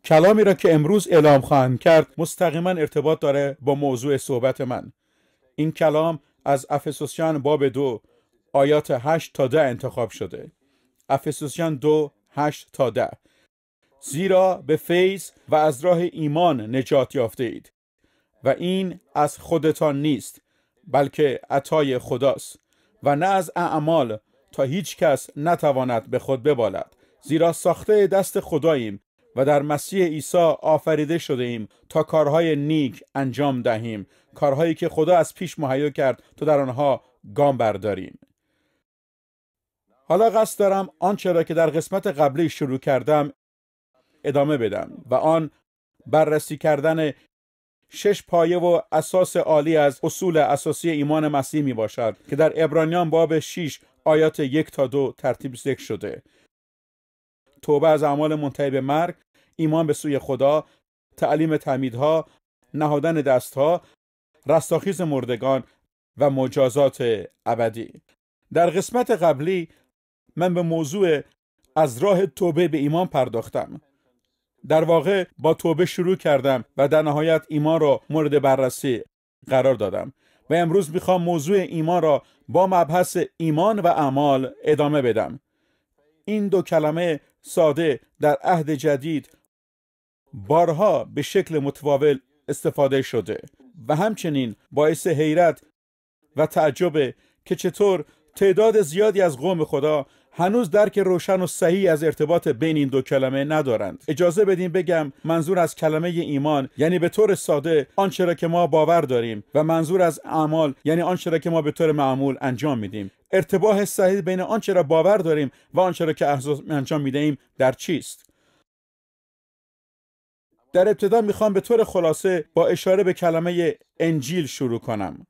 کلامی را که امروز اعلام خواهم کرد مستقیما ارتباط داره با موضوع صحبت من. این کلام از افسوسیان باب 2 آیات 8 تا 10 انتخاب شده. افسوسیان 2 8 تا 10. زیرا به فیض و از راه ایمان نجات یافته اید و این از خودتان نیست بلکه عطای خداست و نه از اعمال تا هیچ کس نتواند به خود ببالد. زیرا ساخته دست خداییم و در مسیح عیسی آفریده شده ایم تا کارهای نیک انجام دهیم، کارهایی که خدا از پیش مهیا کرد تا در آنها گام برداریم. حالا قصد دارم آنچه را که در قسمت قبلی شروع کردم ادامه بدم و آن بررسی کردن 6 پایه و اساس عالی از اصول اساسی ایمان مسیح می باشد که در عبرانیان باب 6 آیات 1 تا 2 ترتیب ذکر شده. توبه از اعمال منتهی به مرگ، ایمان به سوی خدا، تعلیم تعمیدها، نهادن دستها، رستاخیز مردگان و مجازات ابدی. در قسمت قبلی من به موضوع از راه توبه به ایمان پرداختم. در واقع با توبه شروع کردم و در نهایت ایمان را مورد بررسی قرار دادم و امروز میخوام موضوع ایمان را با مبحث ایمان و اعمال ادامه بدم. این دو کلمه ساده در عهد جدید بارها به شکل متفاوت استفاده شده و همچنین باعث حیرت و تعجب که چطور تعداد زیادی از قوم خدا هنوز درک روشن و صحیح از ارتباط بین این دو کلمه ندارند. اجازه بدین بگم منظور از کلمه ایمان یعنی به طور ساده آنچه را که ما باور داریم و منظور از اعمال یعنی آنچه را که ما به طور معمول انجام میدیم. ارتباط صحیح بین آنچه را باور داریم و آنچه را که انجام میدهیم در چیست؟ در ابتدا میخوام به طور خلاصه با اشاره به کلمه انجیل شروع کنم.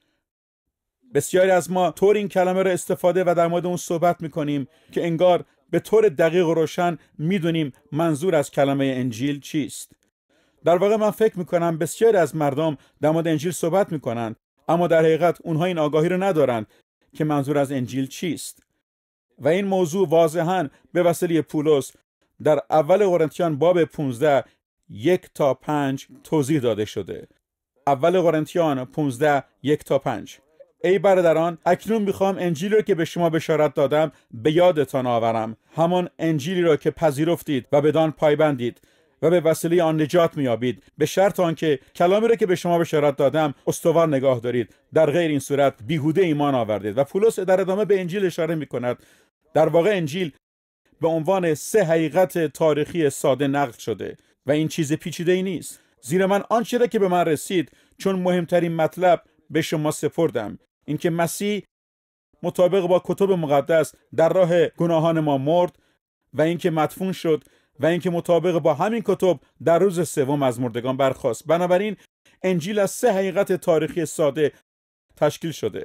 بسیاری از ما طور این کلمه را استفاده و در مورد اون صحبت میکنیم که انگار به طور دقیق و روشن میدونیم منظور از کلمه انجیل چیست. در واقع من فکر میکنم بسیاری از مردم در مورد انجیل صحبت میکنند اما در حقیقت اونها این آگاهی رو ندارند که منظور از انجیل چیست. و این موضوع واضحاً به وسیله پولس در اول قرنتیان باب 15 1 تا 5 توضیح داده شده. اول قرنتیان 15 1 تا 5. ای برادران، اکنون میخوام انجیلی را که به شما بشارت دادم به یادتان آورم، همان انجیلی را که پذیرفتید و بدان پایبندید و به وسیله آن نجات میابید، به شرط آنکه کلامی را که به شما بشارت دادم استوار نگاه دارید، در غیر این صورت بیهوده ایمان آوردید. و پولس در ادامه به انجیل اشاره میکند. در واقع انجیل به عنوان 3 حقیقت تاریخی ساده نقل شده و این چیز پیچیده‌ای نیست، زیرا من آنچه را که به من رسید چون مهمترین مطلب به شما سپردم، اینکه مسیح مطابق با کتب مقدس در راه گناهان ما مرد و اینکه مدفون شد و اینکه مطابق با همین کتب در روز سوم از مردگان برخاست. بنابراین انجیل از 3 حقیقت تاریخی ساده تشکیل شده.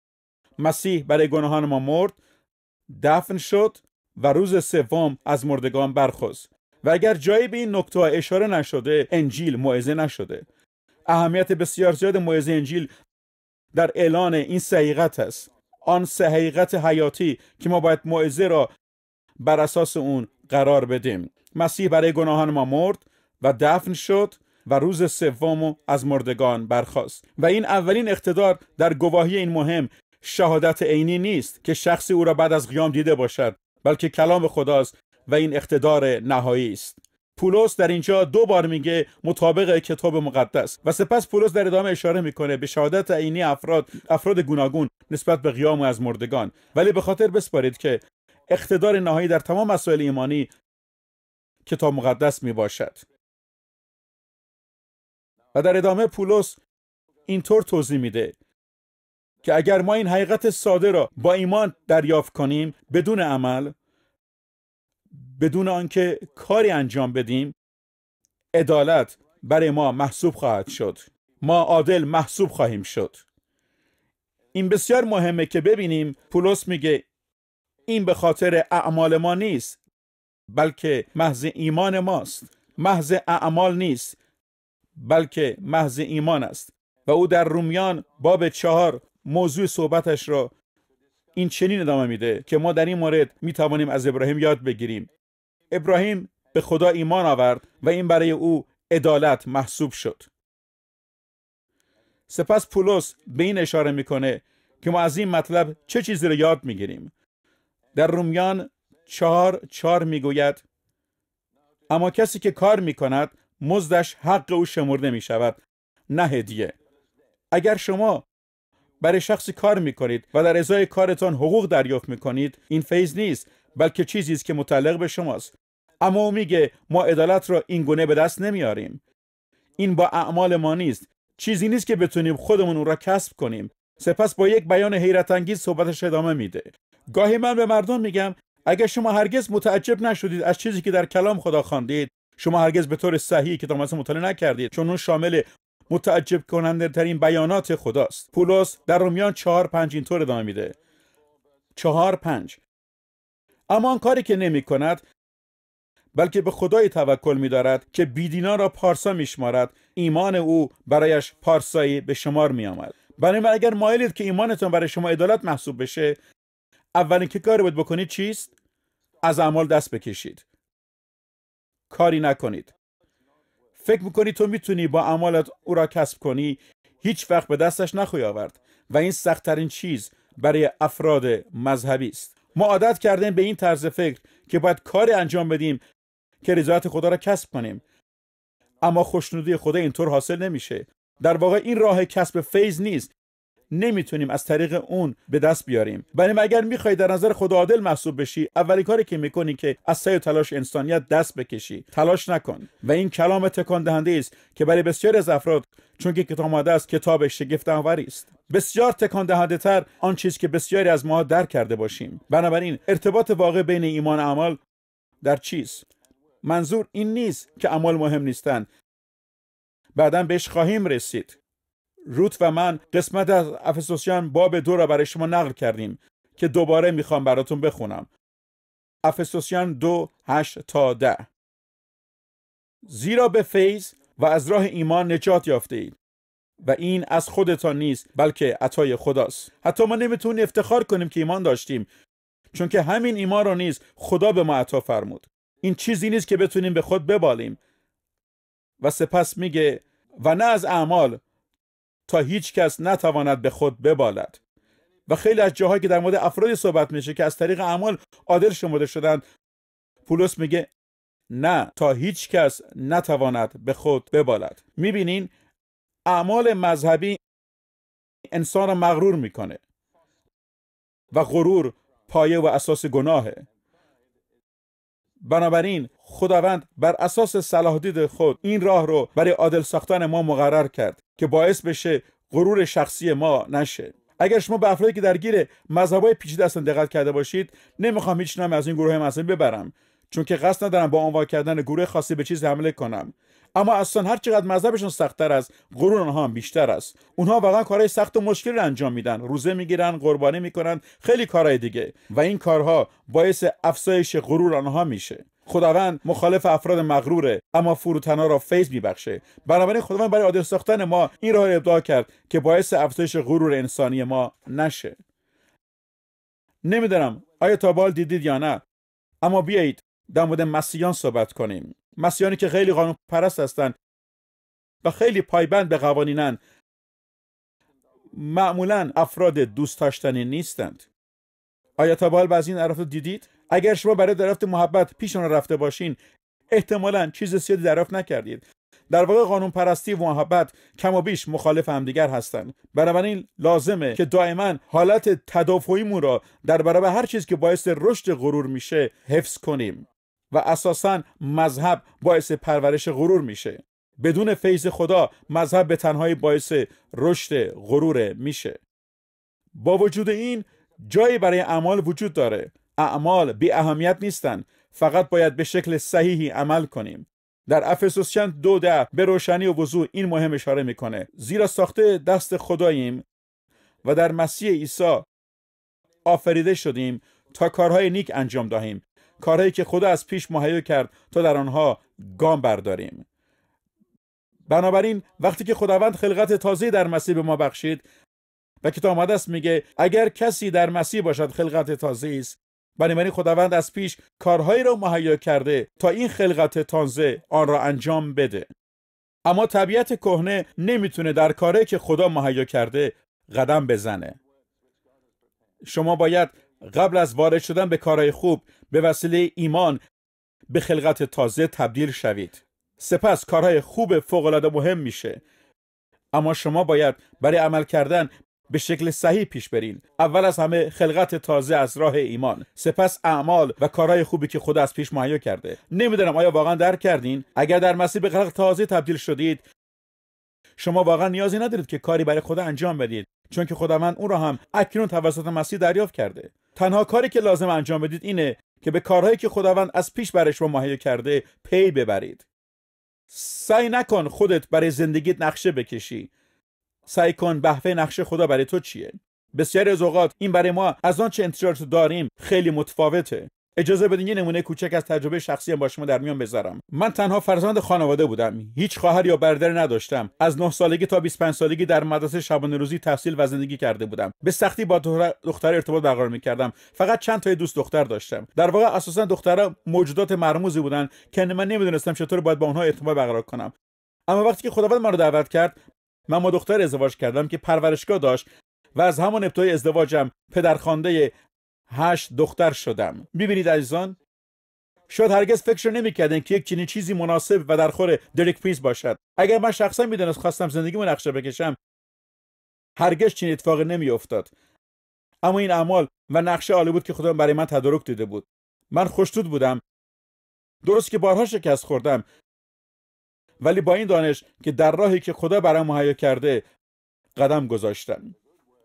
مسیح برای گناهان ما مرد، دفن شد و روز سوم از مردگان برخاست. و اگر جایی به این نکته اشاره نشده، انجیل موعظه نشده. اهمیت بسیار زیاد موعظه انجیل در اعلان این 3 حقیقت است. آن 3 حقیقت حیاتی که ما باید موعظه را بر اساس اون قرار بدیم. مسیح برای گناهان ما مرد و دفن شد و روز سوم از مردگان برخاست. و این اولین اقتدار در گواهی این مهم شهادت عینی نیست که شخصی او را بعد از قیام دیده باشد، بلکه کلام خداست و این اقتدار نهایی است. پولس در اینجا 2 بار میگه مطابق کتاب مقدس و سپس پولس در ادامه اشاره میکنه به شهادت عینی افراد گوناگون نسبت به قیام از مردگان. ولی به خاطر بسپارید که اقتدار نهایی در تمام مسائل ایمانی کتاب مقدس میباشد. و در ادامه پولس اینطور توضیح میده که اگر ما این حقیقت ساده را با ایمان دریافت کنیم بدون عمل، بدون آنکه کاری انجام بدیم، عدالت برای ما محسوب خواهد شد. ما عادل محسوب خواهیم شد. این بسیار مهمه که ببینیم پولس میگه این به خاطر اعمال ما نیست، بلکه محض ایمان ماست. محض اعمال نیست، بلکه محض ایمان است. و او در رومیان باب 4 موضوع صحبتش را این چنین ادامه میده که ما در این مورد میتوانیم از ابراهیم یاد بگیریم. ابراهیم به خدا ایمان آورد و این برای او عدالت محسوب شد. سپس پولس به این اشاره میکنه که ما از این مطلب چه چیزی رو یاد میگیریم. در رومیان 4:4 میگوید اما کسی که کار میکند مزدش حق او شمرده میشود، نه هدیه. اگر شما برای شخصی کار میکنید و در ازای کارتان حقوق دریافت میکنید، این فیض نیست، بلکه چیزی است که متعلق به شماست. اما او میگه ما عدالت را این گونه به دست نمیاریم. این با اعمال ما نیست. چیزی نیست که بتونیم خودمون اون را کسب کنیم. سپس با یک بیان حیرت انگیز صحبتش ادامه میده. گاهی من به مردم میگم اگر شما هرگز متعجب نشدید از چیزی که در کلام خدا خواندید، شما هرگز به طور صحیح کتاب مقدس مطالعه نکردید، چون اون شامل متعجب کننده ترین بیانات خداست. پولس در رومیان 4:5 اینطور ادامه میده. 4:5 اما آن کاری که نمی کند بلکه به خدای توکل می دارد که بیدینان را پارسا می شمارد، ایمان او برایش پارسایی به شمار می آمد. بنابراین اگر مایلید که ایمانتون برای شما عدالت محسوب بشه، اولین که کاری باید بکنید چیست؟ از اعمال دست بکشید. کاری نکنید. فکر میکنی تو میتونی با اعمالت او را کسب کنی، هیچ وقت به دستش نخواهی آورد و این سخت‌ترین چیز برای افراد مذهبی است. ما عادت کردیم به این طرز فکر که باید کاری انجام بدیم که رضایت خدا را کسب کنیم، اما خوشنودی خدا اینطور حاصل نمیشه. در واقع این راه کسب فیض نیست. نمیتونیم از طریق اون به دست بیاریم. بنابراین اگر میخوای در نظر خدا عادل محسوب بشی، اولین کاری که میکنی که از سعی و تلاش انسانیت دست بکشی. تلاش نکن. و این کلام تکان دهنده است که برای بسیاری از افراد، چون که کتاب مقدس کتاب شگفت آوری است، بسیار تکان دهنده تر آن چیز که بسیاری از ما درک کرده باشیم. بنابراین ارتباط واقع بین ایمان و اعمال در چیست؟ منظور این نیست که اعمال مهم نیستند. بعداً بهش خواهیم رسید. روت و من قسمت از افسوسیان باب 2 را برای شما نقل کردیم که دوباره میخوام براتون بخونم. افسوسیان 2:8-10 زیرا به فیض و از راه ایمان نجات یافته اید و این از خودتان نیست بلکه عطای خداست. حتی ما نمیتونیم افتخار کنیم که ایمان داشتیم، چون که همین ایمان را نیز خدا به ما عطا فرمود. این چیزی نیست که بتونیم به خود ببالیم. و سپس میگه و نه از اعمال تا هیچ کس نتواند به خود ببالد. و خیلی از جاهایی که در مورد افرادی صحبت میشه که از طریق اعمال عادل شمرده شدند، پولس میگه نه تا هیچ کس نتواند به خود ببالد. میبینین اعمال مذهبی انسان را مغرور میکنه و غرور پایه و اساس گناهه. بنابراین خداوند بر اساس صلاح دید خود این راه رو برای عادل ساختن ما مقرر کرد که باعث بشه غرور شخصی ما نشه. اگر شما به افرادی که درگیر مذهب‌های پیچیده هستن دقت کرده باشید، نمیخوام هیچ نام از این گروه مذهبی ببرم، چون که قصد ندارم با عنوان کردن گروه خاصی به چیز حمله کنم. اما اصلا هر چقدر مذهبشون سخت‌تر است، غرور آنها هم بیشتر است. اونها واقعا کارهای سخت و مشکلی انجام میدن، روزه میگیرن، قربانی میکنن، خیلی کارهای دیگه، و این کارها باعث افزایش غرور آنها میشه. خداوند مخالف افراد مغروره، اما فروتنا را فیض میبخشه. بنابراین خداوند برای عادل ساختن ما این راه را ابداع کرد که باعث افزایش غرور انسانی ما نشه. نمیدونم آیا تا بال دیدید یا نه، اما بیایید در مورد مسیحیان صحبت کنیم. مسیحیانی که خیلی قانون پرست هستند و خیلی پایبند به قوانینن، معمولا افراد دوست داشتنی نیستند. آیا تا بال بعضی این عرفات دیدید؟ اگر شما برای دریافت محبت پیش آن رفته باشین، احتمالاً چیز زیادی دریافت نکردید. در واقع قانون پرستی و محبت کم و بیش مخالف همدیگر هستند. بنابراین لازمه که دائما حالت تدافعیمون را در برابر هر چیز که باعث رشد غرور میشه حفظ کنیم. و اساساً مذهب باعث پرورش غرور میشه. بدون فیض خدا مذهب به تنهایی باعث رشد غرور میشه. با وجود این جایی برای اعمال وجود داره. اعمال بی اهمیت نیستن، فقط باید به شکل صحیحی عمل کنیم. در افسوسیان 2:10 به روشنی و وضوح این مهم اشاره میکنه: زیرا ساخته دست خداییم و در مسیح عیسی آفریده شدیم تا کارهای نیک انجام دهیم، کارهایی که خدا از پیش مهیا کرد تا در آنها گام برداریم. بنابراین وقتی که خداوند خلقت تازه در مسیح به ما بخشید و کتاب مقدس میگه اگر کسی در مسیح باشد خلقت تازه است، بنابراین خداوند از پیش کارهایی را مهیا کرده تا این خلقت تازه آن را انجام بده. اما طبیعت کهنه نمیتونه در کاری که خدا مهیا کرده قدم بزنه. شما باید قبل از وارد شدن به کارهای خوب به وسیله ایمان به خلقت تازه تبدیل شوید. سپس کارهای خوب فوق‌العاده مهم میشه. اما شما باید برای عمل کردن به شکل صحیح پیش برین. اول از همه خلقت تازه از راه ایمان، سپس اعمال و کارهای خوبی که خدا از پیش مهیا کرده. نمیدونم آیا واقعا درک کردین؟ اگر در مسیح به خلقت تازه تبدیل شدید، شما واقعا نیازی ندارید که کاری برای خدا انجام بدید، چون که خداوند اون را هم اکنون توسط مسیح دریافت کرده. تنها کاری که لازم انجام بدید اینه که به کارهایی که خداوند از پیش برای شما مهیا کرده پی ببرید. سعی نکن خودت برای زندگیت نقشه بکشی. سعی کن بهره نقشه خدا برای تو چیه. بسیاری از اوقات این برای ما از آن چه انتظارات داریم خیلی متفاوته. اجازه بدین یه نمونه کوچک از تجربه شخصی با شما در میان بذارم. من تنها فرزند خانواده بودم. هیچ خواهر یا برادری نداشتم. از 9 سالگی تا 25 سالگی در مدرسه شبانه روزی تحصیل و زندگی کرده بودم. به سختی با دختر ارتباط برقرار می‌کردم. فقط چند تا دوست دختر داشتم. در واقع اساساً دخترها موجودات مرموزی بودن که من نمی‌دونستم چطور باید با اونها ارتباط برقرار کنم. اما وقتی که خداوند من رو دعوت کرد، من با دختر ازدواج کردم که پرورشگاه داشت و از همان ابتدای ازدواجم پدرخوانده 8 دختر شدم. می‌بینید عزیزان، شاید هرگز فکر نمی‌کردین که یک چنین چیزی مناسب و در خور دریک پرینس باشد. اگر من شخصا می‌دونستم خواستم زندگیمو نقشه بکشم، هرگز چنین اتفاقی نمی‌افتاد. اما این اعمال و نقشه عالی بود که خدا برای من تدارک دیده بود. من خوش‌تود بودم. درست که بارها شکست خوردم، ولی با این دانش که در راهی که خدا برام مهیا کرده قدم گذاشتم.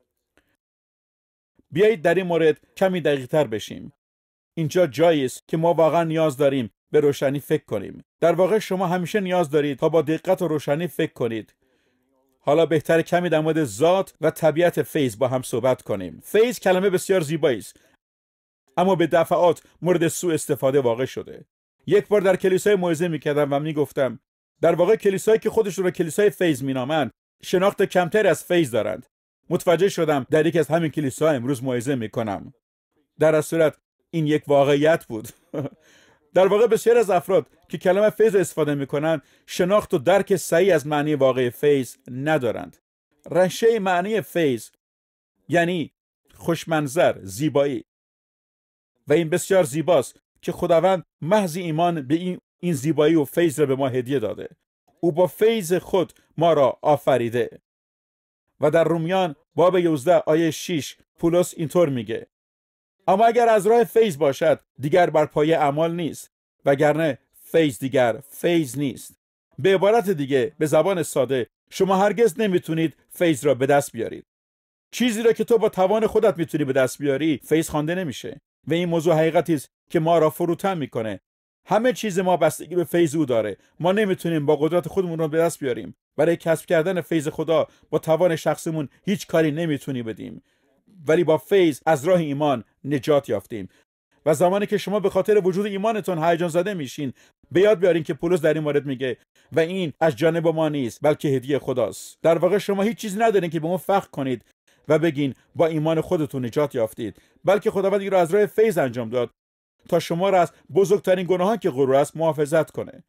بیایید در این مورد کمی دقیق‌تر بشیم. اینجا جایی است که ما واقعا نیاز داریم به روشنی فکر کنیم. در واقع شما همیشه نیاز دارید تا با دقت و روشنی فکر کنید. حالا بهتره کمی در مورد ذات و طبیعت فیض با هم صحبت کنیم. فیض کلمه بسیار زیبایی است، اما به دفعات مورد سوء استفاده واقع شده. یک بار در کلیسای موعظه می‌کردم و میگفتم در واقع کلیسایی که خودشون رو کلیسای فیض مینامند شناخت کمتری از فیض دارند. متوجه شدم در یک از همین کلیساها امروز موعظه میکنم. در اصل صورت این یک واقعیت بود. در واقع بسیار از افراد که کلمه فیض رو استفاده میکنند شناخت و درک صحیح از معنی واقعی فیض ندارند. ریشه معنی فیض یعنی خوشمنظر، زیبایی، و این بسیار زیباست که خداوند محض ایمان به این زیبایی و فیض را به ما هدیه داده. او با فیض خود ما را آفریده. و در رومیان باب 11 آیه 6 پولس اینطور میگه: اما اگر از راه فیض باشد دیگر بر پایه اعمال نیست، وگرنه فیض دیگر فیض نیست. به عبارت دیگه، به زبان ساده، شما هرگز نمیتونید فیض را به دست بیارید. چیزی را که تو با توان خودت میتونی به دست بیاری فیض خوانده نمیشه. و این موضوع حقیقتی است که ما را فروتن میکنه. همه چیز ما بستگی به فیض او داره. ما نمیتونیم با قدرت خودمون رو به دست بیاریم. برای کسب کردن فیض خدا با توان شخصمون هیچ کاری نمیتونی بدیم. ولی با فیض از راه ایمان نجات یافتیم. و زمانی که شما به خاطر وجود ایمانتون هیجان زده میشین، به یاد بیارین که پولس در این مورد میگه و این از جانب ما نیست بلکه هدیه خداست. در واقع شما هیچ چیزی ندارین که به اون فخر کنید و بگین با ایمان خودتون نجات یافتید، بلکه خداوند این رو از راه فیض انجام داد تا شما را از بزرگترین گناهان که غرور است محافظت کنه.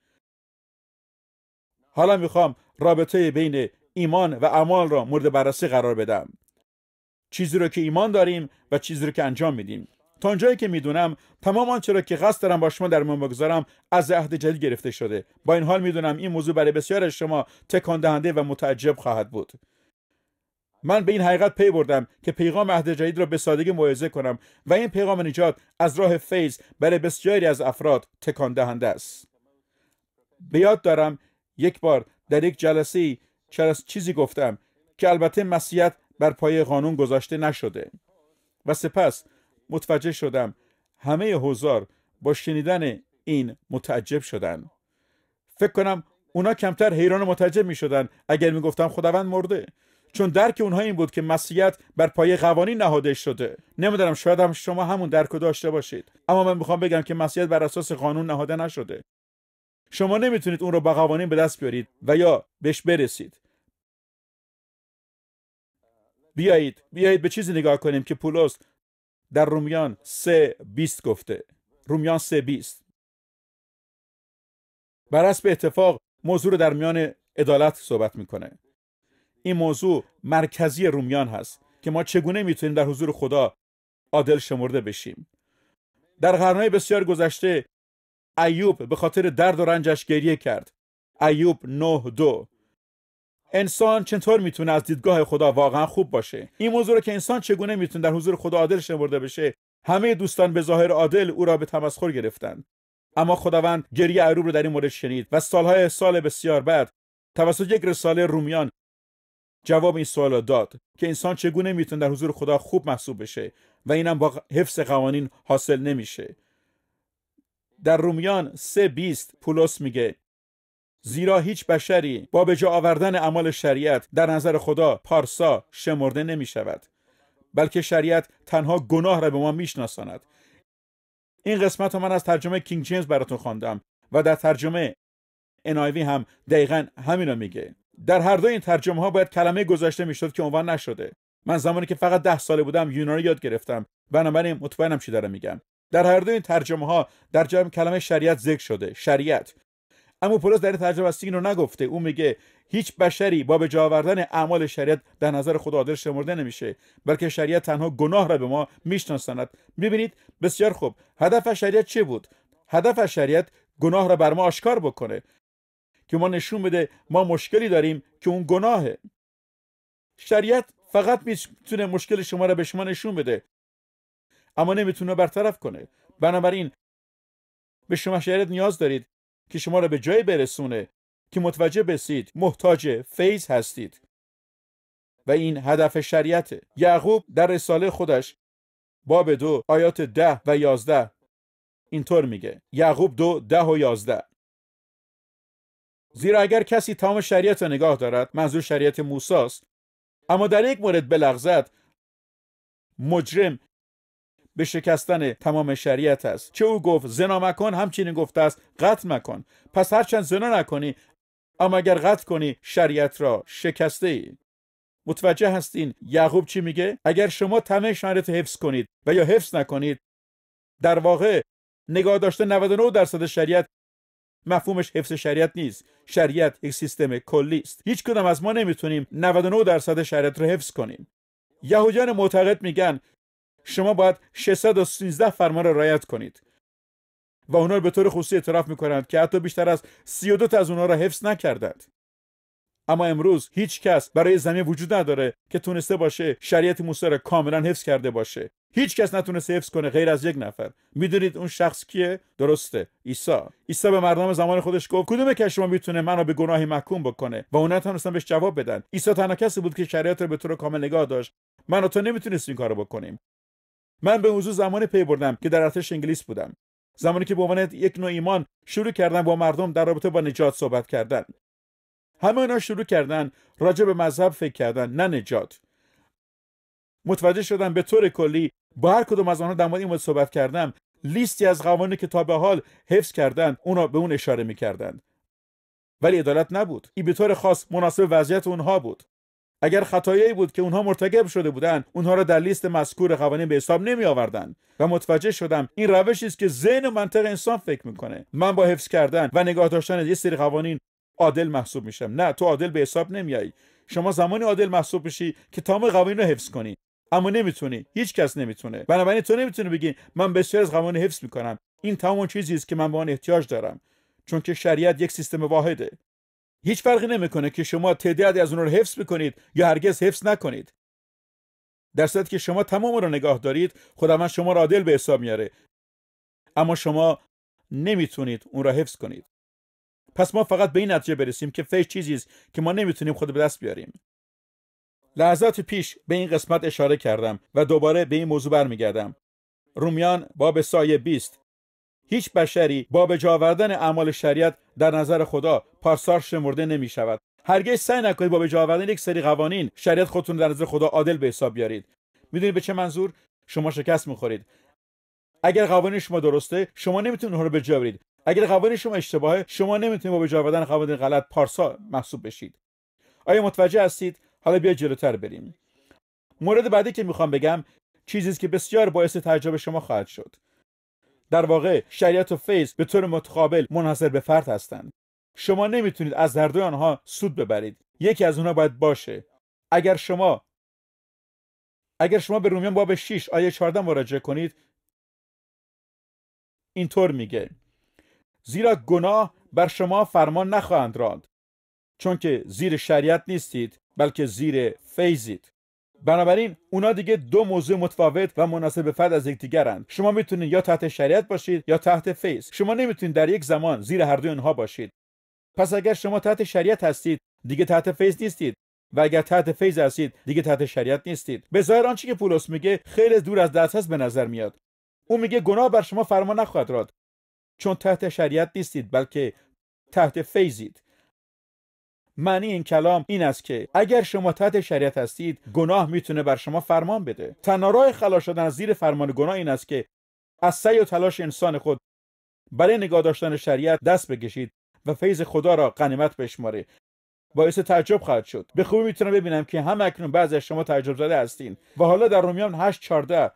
حالا میخوام رابطه بین ایمان و اعمال را مورد بررسی قرار بدم. چیزی رو که ایمان داریم و چیزی رو که انجام میدیم. تا اونجایی که میدونم تمام آنچه را که قصد دارم با شما در میان بگذارم از عهد جدید گرفته شده. با این حال میدونم این موضوع برای بسیار از شما تکان دهنده و متعجب خواهد بود. من به این حقیقت پی بردم که پیغام عهد جدید را به سادگی موعظه کنم و این پیغام نجات از راه فیض برای بسیاری از افراد تکان دهنده است. به یاد دارم یک بار در یک جلسه چیزی گفتم که البته مسیحیت بر پایه قانون گذاشته نشده و سپس متوجه شدم همه حضار با شنیدن این متعجب شدن. فکر کنم اونا کمتر حیران و متعجب می شدن اگر می گفتم خداوند مرده، چون درک اونها این بود که مسیحیت بر پایه قوانین نهاده شده. نمیدونم شاید هم شما همون درک رو داشته باشید، اما من میخوام بگم که مسیحیت بر اساس قانون نهاده نشده. شما نمیتونید اون رو با قوانین به دست بیارید و یا بهش برسید. بیایید به چیزی نگاه کنیم که پولس در رومیان 3:20 گفته. رومیان 3:20. بر حسب اتفاق موضوع رو در میان عدالت صحبت میکنه. این موضوع مرکزی رومیان هست که ما چگونه میتونیم در حضور خدا عادل شمرده بشیم. در قرنهای بسیار گذشته ایوب به خاطر درد و رنجش گریه کرد. ایوب 9:2. انسان چطور میتونه از دیدگاه خدا واقعا خوب باشه؟ این موضوع رو که انسان چگونه میتونه در حضور خدا عادل شمرده بشه، همه دوستان به ظاهر عادل او را به تمسخر گرفتند. اما خداوند گریه ایوب رو در این مورد شنید و سال بسیار بعد توسط یک رساله رومیان جواب این سوال را داد که انسان چگونه میتونه در حضور خدا خوب محسوب بشه و اینم با حفظ قوانین حاصل نمیشه. در رومیان 3:20 پولس میگه زیرا هیچ بشری با به جا آوردن اعمال شریعت در نظر خدا پارسا شمرده نمی شود، بلکه شریعت تنها گناه را به ما میشناساند. این قسمت رو من از ترجمه کینگ جیمز براتون خواندم و در ترجمه NIV هم دقیقاً همین رو میگه. در هر دو این ترجمه ها باید کلمه گذاشته میشد که عنوان نشده. من زمانی که فقط 10 ساله بودم یونانی یاد گرفتم، بنابراین مطمئنم چی دارم میگم. در هر دو این ترجمه ها در جای کلمه شریعت ذکر شده، شریعت. اما پولس در این ترجمه اصلی اینو نگفته. او میگه هیچ بشری با به جا آوردن اعمال شریعت در نظر خدا عادل شمرده نمیشه، بلکه شریعت تنها گناه را به ما میشناساند. ببینید بسیار خوب، هدف شریعت چه بود؟ هدف شریعت گناه را بر ما آشکار بکنه، که ما نشون بده ما مشکلی داریم که اون گناهه. شریعت فقط میتونه مشکل شما را به شما نشون بده، اما نمیتونه برطرف کنه. بنابراین به شما شریعت نیاز دارید که شما را به جای برسونه که متوجه بشید محتاج فیض هستید و این هدف شریعته. یعقوب در رساله خودش باب 2 آیات 10 و 11 اینطور میگه. یعقوب 2:10 و 11. زیرا اگر کسی تمام شریعت را نگاه دارد، منظور شریعت موسی است، اما در یک مورد بلغزد، مجرم به شکستن تمام شریعت است. چه او گفت زنا مکن، همچنین گفته است قتل مکن. پس هرچند زنا نکنی، اما اگر قتل کنی شریعت را شکسته ای. متوجه هستین یعقوب چی میگه؟ اگر شما تمام شریعت حفظ کنید و یا حفظ نکنید، در واقع نگاه داشته 99% شریعت مفهومش حفظ شریعت نیست. شریعت یک سیستم کلی است. هیچ کدام از ما نمیتونیم 99% شریعت رو حفظ کنیم. یهودیان معتقد میگن شما باید 613 فرمان را رعایت کنید و اونا رو به طور خصوصی اعتراف میکنند که حتی بیشتر از 32 تا از اونها را حفظ نکردند. اما امروز هیچ کس برای زمین وجود نداره که تونسته باشه شریعت موسی را کاملا حفظ کرده باشه. هیچ کس نتونسته حفظ کنه غیر از یک نفر. میدونید اون شخص کیه؟ درسته، عیسی. عیسی به مردم زمان خودش گفت کدوم که شما میتونه منو به گناهی محکوم بکنه؟ و اونها نتونستن بهش جواب بدن. عیسی تنها کسی بود که شریعت رو به طور کامل نگاه داشت. من و تو نمیتونستیم کارو بکنیم. من به موضوع زمانی پی بردم که در ارتش انگلیس بودم. زمانی که به عنوان یک نوع ایمان شروع کردم با مردم در رابطه با نجات صحبت کردن. همه اینا شروع کردن راجع به مذهب فکر کردن، نه نجات. متوجه شدم به طور کلی با هر کدوم از آنها در مورد این موضوع صحبت کردم، لیستی از قوانینی که تا به حال حفظ کردن اونا به اون اشاره می‌کردند. ولی عدالت نبود. این به طور خاص مناسب وضعیت اونها بود. اگر خطایی بود که اونها مرتکب شده بودند، اونها را در لیست مذکور قوانین به حساب نمی آوردند. و متوجه شدم این روشی است که ذهن و منطق انسان فکر میکنه. من با حفظ کردن و نگاه داشتن یه سری قوانین عادل محسوب میشم. نه، تو عادل به حساب نمیای. شما زمانی عادل محسوب بشی که تمام قوانین رو حفظ کنی، اما نمیتونی. هیچ کس نمیتونه. بنابراین تو نمیتونی بگی من بسیار از قوانین حفظ میکنم. این تمام چیزی است که من به آن احتیاج دارم، چون که شریعت یک سیستم واحده. هیچ فرقی نمیکنه که شما تعدادی از اون رو حفظ بکنید یا هرگز حفظ نکنید. در صورتی که شما تمام رو نگاه دارید، خداوند شما را عادل به حساب میاره، اما شما نمیتونید اون را حفظ کنید. پس ما فقط به این نتیجه برسیم که فیض چیزی است که ما نمیتونیم خود به دست بیاریم. لحظات پیش به این قسمت اشاره کردم و دوباره به این موضوع برمیگردم. رومیان باب 20. هیچ بشری با به جا آوردن اعمال شریعت در نظر خدا پارسا شمرده نمی شود. هرگز سعی نکنید با به جا آوردن یک سری قوانین شریعت خودتون در نظر خدا عادل به حساب بیارید. میدونید به چه منظور؟ شما شکست میخورید. اگر قوانین شما درسته، شما نمیتونید اونها رو به جا بیارید. اگر قوانین شما اشتباهه، شما نمیتونید با به جا آوردن قوانین غلط پارسا محسوب بشید. آیا متوجه هستید؟ حالا بیا جلوتر بریم. مورد بعدی که میخوام بگم چیزی است که بسیار باعث تعجب شما خواهد شد. در واقع شریعت و فیض به طور متقابل منحصر به فرد هستند. شما نمیتونید از هر دوی آنها سود ببرید. یکی از اونها باید باشه. اگر شما به رومیان باب 6 آیه 14 مراجعه کنید، اینطور میگه: زیرا گناه بر شما فرمان نخواهند راند، چون که زیر شریعت نیستید بلکه زیر فیضید. بنابراین اونا دیگه دو موضوع متفاوت و مناسب به فرد از یکدیگرند. شما میتونید یا تحت شریعت باشید یا تحت فیض. شما نمیتونید در یک زمان زیر هر دوی اونها باشید. پس اگر شما تحت شریعت هستید دیگه تحت فیض نیستید و اگر تحت فیض هستید دیگه تحت شریعت نیستید. به ظاهر آنچه که پولس میگه خیلی دور از دسترس به نظر میاد. اون میگه گناه بر شما فرمان نخواهد راند، چون تحت شریعت نیستید بلکه تحت فیضید. معنی این کلام این است که اگر شما تحت شریعت هستید، گناه میتونه بر شما فرمان بده. تنها راه خلاص شدن از زیر فرمان گناه این است که از سعی و تلاش انسان خود برای نگاه داشتن شریعت دست بکشید و فیض خدا را غنیمت بشمارید. باعث تعجب خواهد شد. به خوبی میتونم ببینم که هم اکنون بعضی از شما تعجب زده هستین. و حالا در رومیان 8:14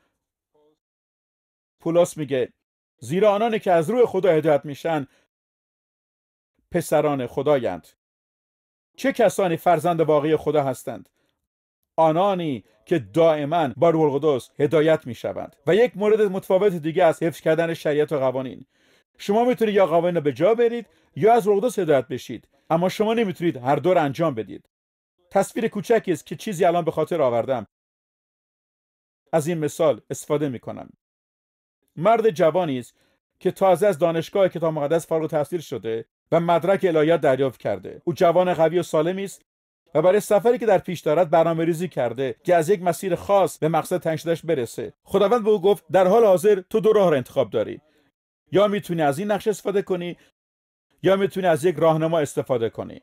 پولس میگه: زیرا آنانی که از روح خدا هدایت میشن پسران خدایند. چه کسانی فرزند واقعی خدا هستند؟ آنانی که دائما با روح القدس هدایت میشوند. و یک مورد متفاوت دیگه از حفظ کردن شریعت و قوانین. شما میتونید یا قوانین رو به جا برید یا از روح القدس هدایت بشید، اما شما نمیتونید هر دو رو انجام بدید. تصویر کوچکی است که چیزی الان به خاطر آوردم. از این مثال استفاده میکنم. مرد جوانی است که تازه از دانشگاه کتاب مقدس فارغ التحصیل شده و مدرک الهیات دریافت کرده. او جوان قوی و سالمی است و برای سفری که در پیش دارد برنامه‌ریزی کرده که از یک مسیر خاص به مقصد تعیین شده‌اش برسه. خداوند به او گفت در حال حاضر تو دو راه را انتخاب داری. یا میتونی از این نقشه استفاده کنی یا میتونی از یک راهنما استفاده کنی.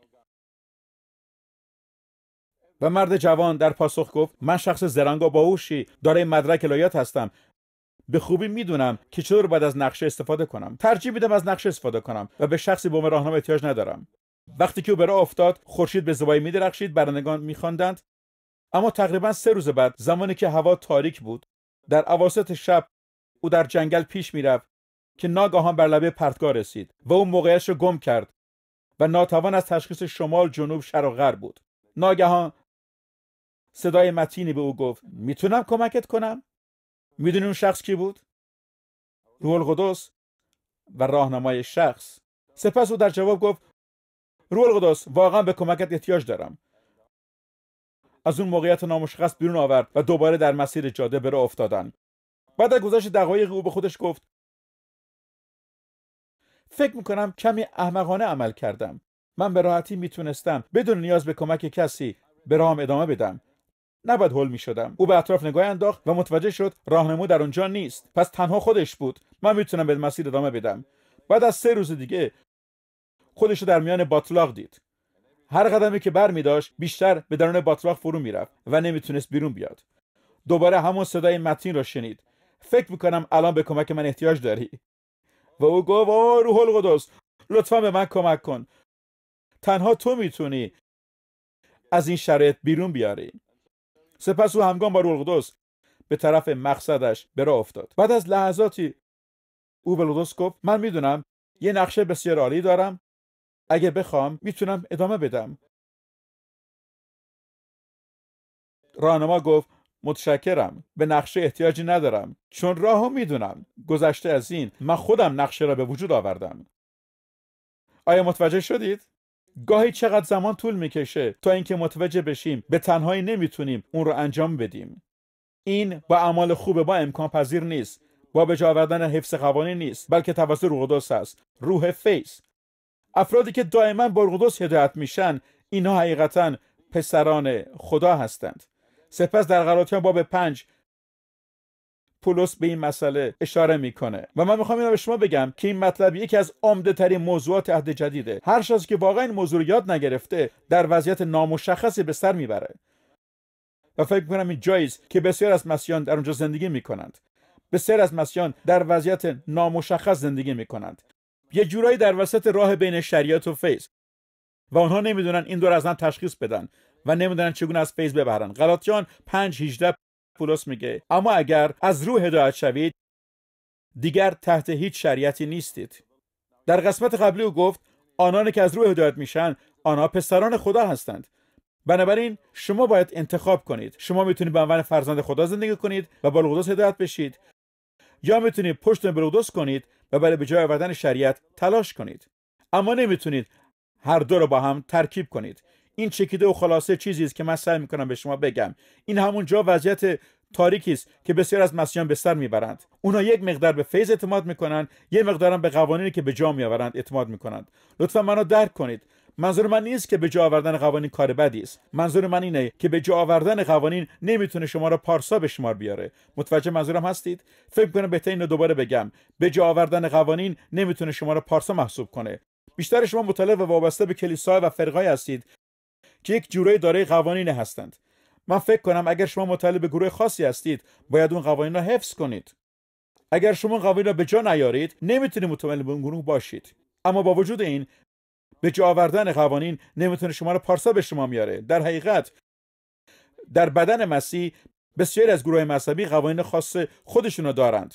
و مرد جوان در پاسخ گفت: من شخص زرنگ و باهوشی دارای مدرک الهیات هستم. به خوبی میدونم که چطور باید از نقشه استفاده کنم. ترجیح میدم از نقشه استفاده کنم و به شخصی به عنوان راهنما احتیاج ندارم. وقتی که او به راه افتاد، خورشید به زیبایی میدرخشید، برندگان میخواندند. اما تقریبا 3 روز بعد، زمانی که هوا تاریک بود، در اواسط شب او در جنگل پیش میرفت که ناگهان بر لبه پرتگاه رسید و او موقعیتش رو گم کرد و ناتوان از تشخیص شمال، جنوب، شرق و غرب بود. ناگهان صدای متینی به او گفت: میتونم کمکت کنم؟ میدونی اون شخص کی بود؟ روح القدس و راهنمای شخص. سپس او در جواب گفت: روح القدس، واقعا به کمکت احتیاج دارم. از اون موقعیت نامشخص بیرون آورد و دوباره در مسیر جاده به راه افتادن. بعد از گذشت دقایق او به خودش گفت: فکر میکنم کمی احمقانه عمل کردم. من به راحتی میتونستم بدون نیاز به کمک کسی به راهم ادامه بدم. نباید هول میشدم. او به اطراف نگاه انداخت و متوجه شد راهنما در اونجا نیست. پس تنها خودش بود. من میتونم به مسیر ادامه بدم. بعد از 3 روز دیگه خودش رو در میان باتلاق دید. هر قدمی که برمی‌داشت بیشتر به درون باتلاق فرو میرفت و نمیتونست بیرون بیاد. دوباره همون صدای متین رو شنید: فکر میکنم الان به کمک من احتیاج داری. و او گفت: روح القدس، لطفا به من کمک کن. تنها تو میتونی از این شرایط بیرون بیاری. سپس او همگام با روح القدس به طرف مقصدش به راه افتاد. بعد از لحظاتی او به القدس گفت: من میدونم یه نقشه بسیار عالی دارم. اگه بخوام میتونم ادامه بدم. راهنما گفت: متشکرم، به نقشه احتیاجی ندارم، چون راهو میدونم. گذشته از این من خودم نقشه را به وجود آوردم. آیا متوجه شدید؟ گاهی چقدر زمان طول میکشه تا اینکه متوجه بشیم به تنهایی نمیتونیم اون رو انجام بدیم. این با اعمال خوب ما امکان پذیر نیست، با به جا آوردن حفظ قوانین نیست، بلکه توسط روح القدس است، روح فیض. افرادی که دائما با روح القدس هدایت میشن، اینها حقیقتا پسران خدا هستند. سپس در غلاطیان باب 5 پولس به این مسئله اشاره میکنه و من میخوام اینو به شما بگم که این مطلب یکی از عمده ترین موضوعات عهد جدیده. هر شخصی که واقعا این موضوع رو یاد نگرفته در وضعیت نامشخصی به سر میبره و فکر میکنم این جاییست که بسیار از مسیحیان در اونجا زندگی میکنند. بسیار از مسیحیان در وضعیت نامشخص زندگی میکنند، یه جورایی در وسط راه بین شریعت و فیض، و اونها نمیدونن این دو رو از هم تشخیص بدن و نمیدونن چگونه از فیض ببرن. غلاطیان 5:18 پولس میگه اما اگر از روح هدایت شوید دیگر تحت هیچ شریعتی نیستید. در قسمت قبلی او گفت آنانی که از روح هدایت میشن آنها پسران خدا هستند. بنابراین شما باید انتخاب کنید. شما میتونید به عنوان فرزند خدا زندگی کنید و با روح القدس هدایت بشید، یا میتونید پشت به روح القدس کنید و برای به جای آوردن شریعت تلاش کنید. اما نمیتونید هر دو رو با هم ترکیب کنید. این چکیده و خلاصه چیزی است که من سعی میکنم به شما بگم. این همون جا وضعیت تاریکی است که بسیار از مسیحیان به سر میبرند. اونها یک مقدار به فیض اعتماد میکنند، یک مقدار هم به قوانینی که به جا میآورند اعتماد میکنند. لطفا منو درک کنید. منظور من نیست که به جا آوردن قوانین کار بدی است. منظور من اینه که به جا آوردن قوانین نمیتونه شما را پارسا به شمار بیاره. متوجه منظورم هستید؟ فکر کنم بهتره اینو دوباره بگم. به جا آوردن قوانین نمیتونه شما را پارسا محسوب کنه. بیشتر شما مطلق و وابسته به کلیسا و فرقه‌ای هستید که یک جورایی دارای قوانین هستند. من فکر کنم اگر شما مطلق به گروه خاصی هستید باید اون قوانین را حفظ کنید. اگر شما قوانین را به جا نیارید نمیتونید مطمئن به اون گروه باشید. اما با وجود این به جا آوردن قوانین نمیتونه شما را پارسا به شما میاره. در حقیقت در بدن مسیح بسیاری از گروه مذهبی قوانین خاص خودشونو دارند.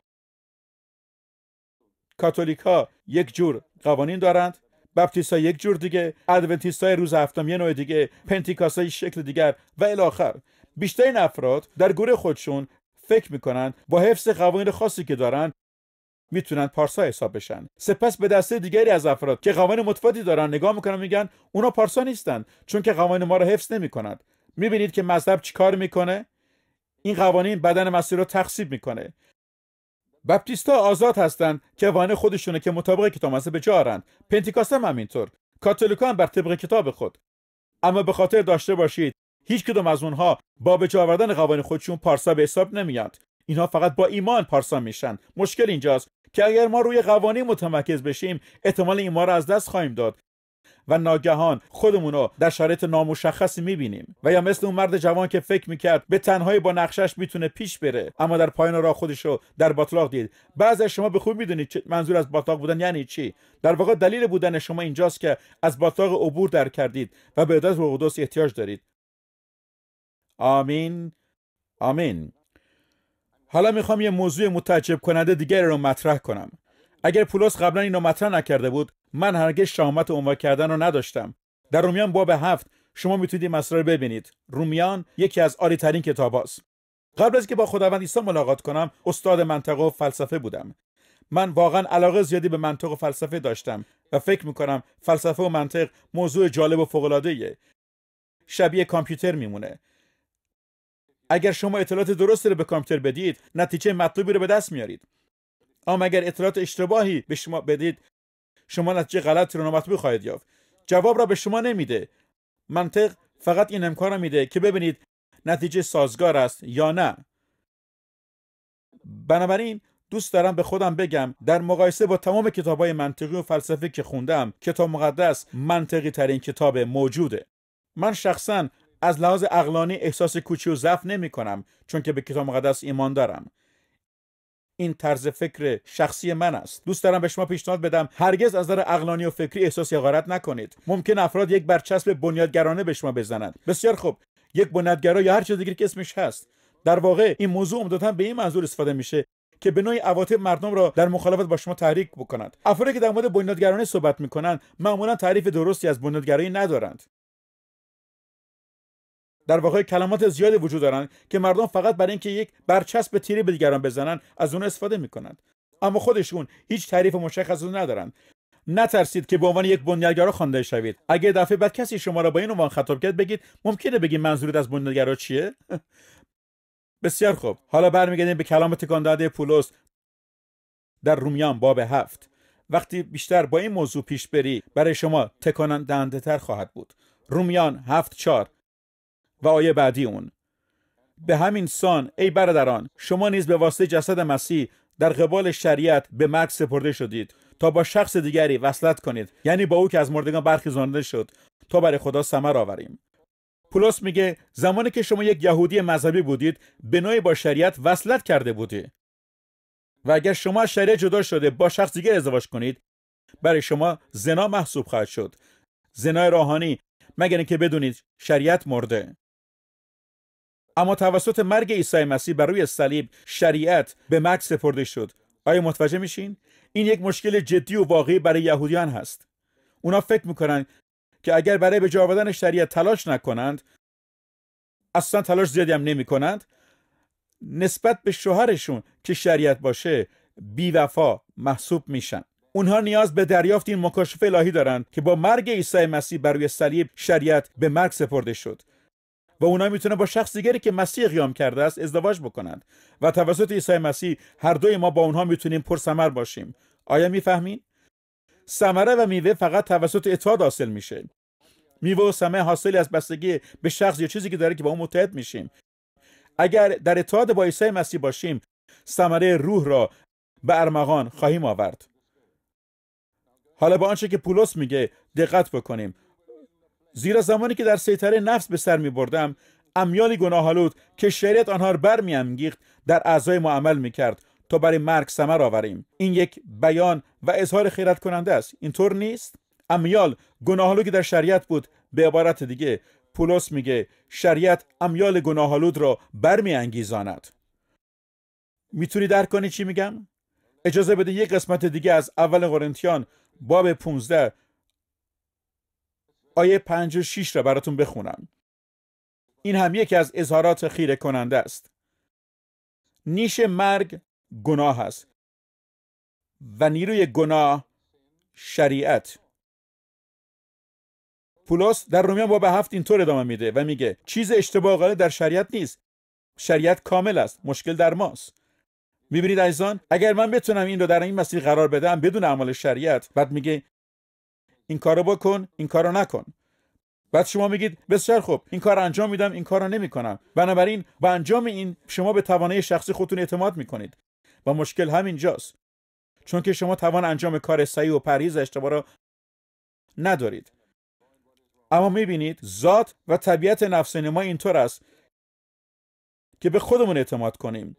کاتولیکا یک جور قوانین دارند، بپتیست‌ها یک جور دیگه، ادونتیست‌های روز هفتم یه نوع دیگه، پنتیکاست‌های شکل دیگر و الی آخر. بیشتر این افراد در گروه خودشون فکر میکنن با حفظ قوانین خاصی که دارن میتونن پارسا حساب بشن. سپس به دسته دیگری از افراد که قوانین متفاوتی دارن نگاه میکنن، میگن اونا پارسا نیستن چون که قوانین ما رو حفظ نمیکنن. میبینید که مذهب چیکار میکنه؟ این قوانین بدن مسیح رو تقسیم میکنه. بپتیست‌ها آزاد هستند که قوانین خودشونه که مطابق کتاب مقدس به جا آورند. پنتیکاستا هم همینطور. کاتولیکا هم بر طبق کتاب خود. اما به خاطر داشته باشید هیچ کدوم از اونها با به جا آوردن قوانین خودشون پارسا به حساب نمیاد. اینها فقط با ایمان پارسا میشن. مشکل اینجاست که اگر ما روی قوانین متمرکز بشیم احتمال ایمان رو از دست خواهیم داد و ناگهان خودمون رو در شرایط نامشخصی میبینیم. و یا مثل اون مرد جوان که فکر میکرد به تنهایی با نقشش میتونه پیش بره اما در پایان راه خودش رو در باتلاق دید. بعضی از شما به خوبی میدونید منظور از باتلاق بودن یعنی چی. در واقع دلیل بودن شما اینجاست که از باتلاق عبور در کردید و به هدایت روح القدس احتیاج دارید. آمین. آمین. حالا میخوام یه موضوع متعجب کننده دیگری رو مطرح کنم. اگر پولس قبلا اینو مطرح نکرده بود من هرگز شهامت عنوان کردن رو نداشتم. در رومیان باب 7 شما میتونید این مسئله رو ببینید. رومیان یکی از عالی ترین کتاباست. قبل از که با خداوند عیسی ملاقات کنم استاد منطق و فلسفه بودم. من واقعا علاقه زیادی به منطق و فلسفه داشتم و فکر میکنم فلسفه و منطق موضوع جالب و فوق‌العاده‌ایه. شبیه کامپیوتر میمونه. اگر شما اطلاعات درستی رو به کامپیوتر بدید نتیجه مطلوبی رو به دست میارید. اما اگر اطلاعات اشتباهی به شما بدید شما نتیجه غلطی رو نامطلوب خواهید یافت. جواب را به شما نمیده. منطق فقط این امکان را میده که ببینید نتیجه سازگار است یا نه. بنابراین دوست دارم به خودم بگم در مقایسه با تمام کتاب‌های منطقی و فلسفی که خوندم کتاب مقدس منطقی ترین کتاب موجوده. من شخصاً از لحاظ عقلانی احساس کوچی و ضعف نمی‌کنم چون که به کتاب مقدس ایمان دارم. این طرز فکر شخصی من است. دوست دارم به شما پیشنهاد بدم هرگز از نظر عقلانی و فکری احساس حقارت نکنید. ممکن افراد یک برچسب بنیادگرانه به شما بزنند. بسیار خوب، یک بنیادگرا یا هر چیز دیگری که اسمش هست. در واقع این موضوع عمدتاً به این منظور استفاده میشه که به نوعی عواطف مردم را در مخالفت با شما تحریک بکنند. افرادی که در مورد بنیادگرانه صحبت میکنند معمولا تعریف درستی از بنیادگرایی ندارند. در واقع کلمات زیادی وجود دارند که مردم فقط برای اینکه یک برچسب تیری به دیگران بزنن از اون استفاده میکنند، اما خودشون هیچ تعریف مشخصی ندارند. نترسید که به عنوان یک بنیادگرا خوانده شوید. اگه دفعه بعد کسی شما را با این عنوان خطاب کرد بگید ممکنه بگید منظورت از بنیادگرا چیه؟ بسیار خوب. حالا برمیگردیم به کلام تکان دهنده پولس در رومیان باب 7. وقتی بیشتر با این موضوع پیش بری برای شما تکان دهنده تر خواهد بود. رومیان 7:4 و آیه بعدی اون: به همین سان ای برادران شما نیز به واسطه جسد مسیح در قبال شریعت به مرگ سپرده شدید تا با شخص دیگری وصلت کنید، یعنی با او که از مردگان برخیزانده شد، تا برای خدا ثمر آوریم. پولس میگه زمانی که شما یک یهودی مذهبی بودید به نوعی با شریعت وصلت کرده بودید و اگر شما از شریعت جدا شده با شخص دیگر ازدواج کنید برای شما زنا محسوب خواهد شد. زنای روحانی، مگر اینکه بدونید شریعت مرده. اما توسط مرگ عیسی مسیح بر روی صلیب شریعت به مرگ سپرده شد. آیا متوجه میشین؟ این یک مشکل جدی و واقعی برای یهودیان هست. اونا فکر میکنن که اگر برای به جا آوردن شریعت تلاش نکنند، اصلا تلاش زیادی هم نمیکنند، نسبت به شوهرشون که شریعت باشه بی‌وفا محسوب میشن. اونها نیاز به دریافت این مکاشفه الهی دارند که با مرگ عیسی مسیح بر روی صلیب شریعت به مرگ سپرده شد و اونا میتونن با شخص دیگری که مسیح قیام کرده است ازدواج بکنند و توسط عیسی مسیح هر دوی ما با اونها میتونیم پرثمر باشیم. آیا میفهمین؟ ثمره و میوه فقط توسط اطاعت حاصل میشه. میوه و ثمره حاصلی از بستگی به شخص یا چیزی که داره که با اون متحد میشیم. اگر در اتحاد با عیسی مسیح باشیم، ثمره روح را به ارمغان خواهیم آورد. حالا به آنچه که پولس میگه دقت بکنیم. زیرا زمانی که در سیطره نفس به سر میبردم، امیالی گناه‌آلود که شریعت آنها را برمی‌انگیخت در اعضای ما عمل میکرد تا برای مرگ ثمر آوریم. این یک بیان و اظهار خیرت کننده است. اینطور نیست؟ امیال گناه‌آلود که در شریعت بود، به عبارت دیگه پولس میگه شریعت امیال گناه‌آلود را برمی‌انگیزاند. میتونی درک کنی چی میگم؟ اجازه بده یک قسمت دیگه از اول قرنتیان باب 15 آیه 5 و 6 را براتون بخونم. این هم یکی از اظهارات خیره کننده است. نیش مرگ گناه است و نیروی گناه شریعت. پولس در رومیان باب 7 اینطور ادامه میده و میگه چیز اشتباه غلط در شریعت نیست. شریعت کامل است. مشکل در ماست. میبینید عزیزان، اگر من بتونم این رو در این مسیر قرار بدم بدون اعمال شریعت، بعد میگه این کارو بکن، این کارو نکن. بعد شما میگید بسیار خوب، این کار انجام میدم، این کارو نمیکنم. بنابراین با انجام این شما به توانایی شخصی خودتون اعتماد میکنید. و مشکل همینجاست. چون که شما توان انجام کار صحیح و پرهیز اشتباه را ندارید. اما میبینید ذات و طبیعت نفسانی ما اینطور است که به خودمون اعتماد کنیم،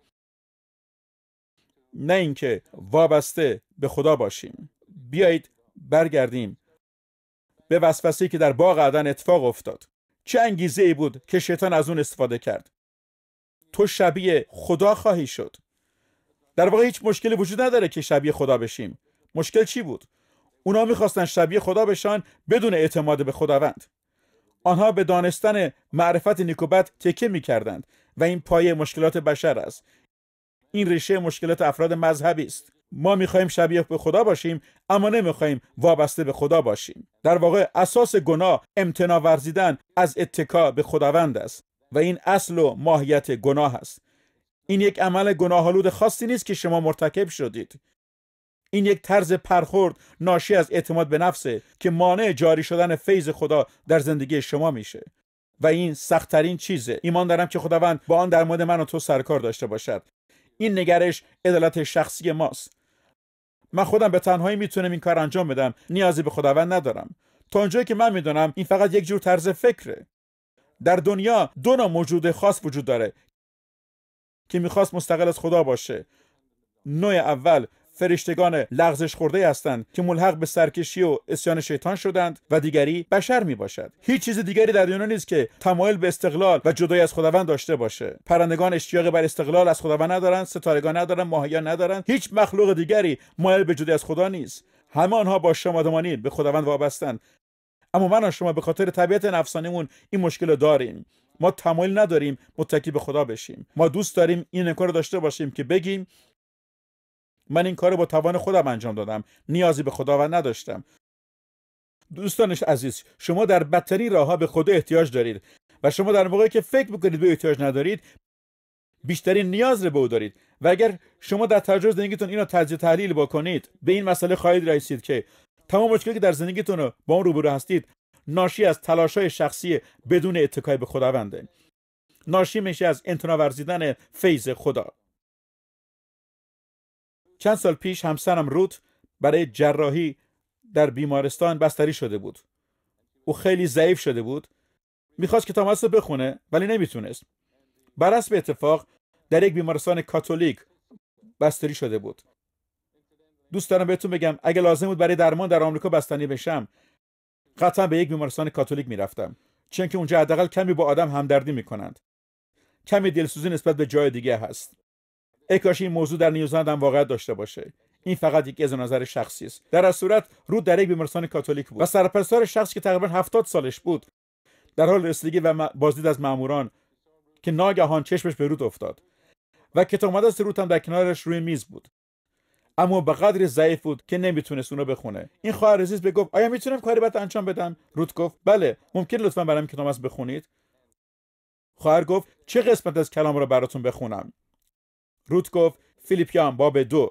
نه اینکه وابسته به خدا باشیم. بیایید برگردیم به وسوسه‌ای که در باغ عدن اتفاق افتاد. چه انگیزه‌ای بود که شیطان از اون استفاده کرد؟ تو شبیه خدا خواهی شد. در واقع هیچ مشکلی وجود نداره که شبیه خدا بشیم. مشکل چی بود؟ اونا میخواستن شبیه خدا بشن بدون اعتماد به خداوند. آنها به دانستن معرفت نیک و بد تکیه میکردند و این پایه مشکلات بشر است. این ریشه مشکلات افراد مذهبی است. ما میخوایم شبیه به خدا باشیم اما نمیخوایم وابسته به خدا باشیم. در واقع اساس گناه امتناع ورزیدن از اتکا به خداوند است و این اصل و ماهیت گناه است. این یک عمل گناه‌آلود خاصی نیست که شما مرتکب شدید. این یک طرز برخورد ناشی از اعتماد به نفسه که مانع جاری شدن فیض خدا در زندگی شما میشه و این سخت‌ترین چیزه. ایمان دارم که خداوند با آن در مورد من و تو سرکار داشته باشد. این نگرش عدالت شخصی ماست. من خودم به تنهایی میتونم این کار انجام بدم، نیازی به خداوند ندارم. تا اونجایی که من میدونم این فقط یک جور طرز فکره. در دنیا دو نوع موجود خاص وجود داره که میخواست مستقل از خدا باشه. نوع اول فرشتگان لغزش خورده هستند که ملحق به سرکشی و عصیان شیطان شدند و دیگری بشر می باشد. هیچ چیز دیگری در دنیا نیست که تمایل به استقلال و جدایی از خداوند داشته باشه. پرندگان اشتیاق بر استقلال از خداوند ندارند، ستارگان ندارند، ماهیان ندارند. هیچ مخلوق دیگری مایل به جدایی از خدا نیست. همه آنها با شادمانی به خداوند وابستند. اما من و شما به خاطر طبیعت نفسانیمون این مشکل رو داریم. ما تمایل نداریم متکی به خدا بشیم. ما دوست داریم این امکان رو داشته باشیم که بگیم من این کار رو با توان خودم انجام دادم، نیازی به خداوند نداشتم. دوستان عزیز، شما در بدترین راه‌ها به خدا احتیاج دارید و شما در موقعی که فکر می‌کنید به احتیاج ندارید، بیشترین نیاز رو به او دارید. و اگر شما در تجربه زندگیتون اینو تجزیه تحلیل بکنید، به این مسئله خواهید رسید که تمام مشکلی که در زندگیتون با اون روبرو هستید ناشی از تلاش‌های شخصی بدون اتکای به خداونده. ناشی میشه از امتناع ورزیدن فیض خدا. چند سال پیش همسرم روت برای جراحی در بیمارستان بستری شده بود. او خیلی ضعیف شده بود. میخواست کتاب مقدس بخونه ولی نمیتونست. بر حسب اتفاق در یک بیمارستان کاتولیک بستری شده بود. دوست دارم بهتون بگم اگه لازم بود برای درمان در آمریکا بستنی بشم، قطعا به یک بیمارستان کاتولیک میرفتم، چون که اونجا حداقل کمی با آدم همدردی میکنند. کمی دلسوزی نسبت به جای دیگه هست. ای کاش این موضوع در نیوزلند هم واقعیت داشته باشه. این فقط یک اظهار نظر شخصی است. در هر صورت رود در یک بیمارستان کاتولیک بود و سرپرستار شخصی که تقریبا 70 سالش بود در حال رسیدگی و بازدید از ماموران که ناگهان چشمش به رود افتاد و کتاب مقدس رود هم در کنارش روی میز بود، اما به قدری ضعیف بود که نمیتونست اون رو بخونه. این خواهر عزیز گفت آیا میتونم کاری برات انجام بدم؟ رود گفت بله، ممکن لطفا برام کتاب مقدس بخونید؟ خواهر گفت چه قسمت از کلام رو براتون بخونم؟ رود گفت فیلیپیان باب 2.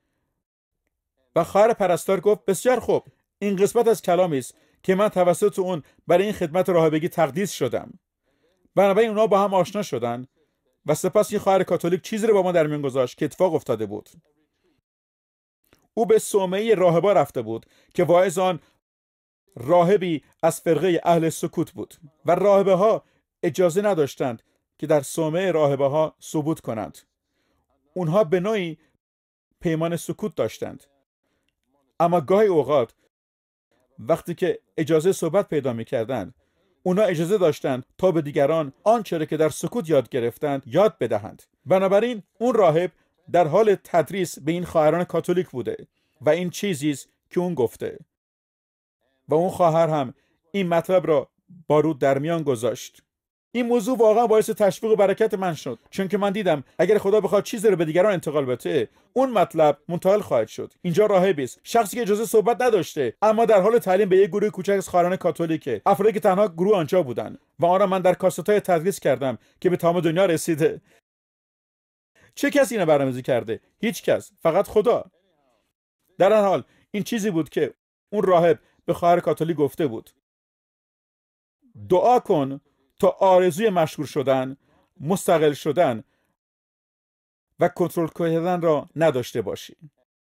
و خواهر پرستار گفت بسیار خوب، این قسمت از کلامی است که من توسط اون برای این خدمت راهبگی تقدیس شدم. بنابراین اونا با هم آشنا شدن و سپس این خواهر کاتولیک چیزی رو با ما در میان گذاشت که اتفاق افتاده بود. او به صومعه راهبا رفته بود که واعظ آن راهبی از فرقه اهل سکوت بود و راهبه ها اجازه نداشتند که در صومعه راهبه ها ثبوت کنند. اونها به نوعی پیمان سکوت داشتند، اما گاهی اوقات وقتی که اجازه صحبت پیدا می‌کردند، اونا اجازه داشتند تا به دیگران آنچه را که در سکوت یاد گرفتند یاد بدهند. بنابراین اون راهب در حال تدریس به این خواهران کاتولیک بوده و این چیزی است که اون گفته و اون خواهر هم این مطلب را با رود در میان گذاشت. این موضوع واقعا باعث تشویق و برکت من شد، چون که من دیدم اگر خدا بخواد چیزی رو به دیگران انتقال بده، اون مطلب منتقل خواهد شد. اینجا راهبی است، شخصی که اجازه صحبت نداشته، اما در حال تعلیم به یک گروه کوچک از خواهران کاتولیک، افرادی که تنها گروه آنجا بودن و آن را من در کاست‌های تدریس کردم که به تمام دنیا رسیده. چه کسی اینو برنامه‌ریزی کرده؟ هیچ کس، فقط خدا. در هر حال این چیزی بود که اون راهب به خواهر کاتولیک گفته بود: دعا کن تا آرزوی مشهور شدن، مستقل شدن و کنترل کردن را نداشته باشی.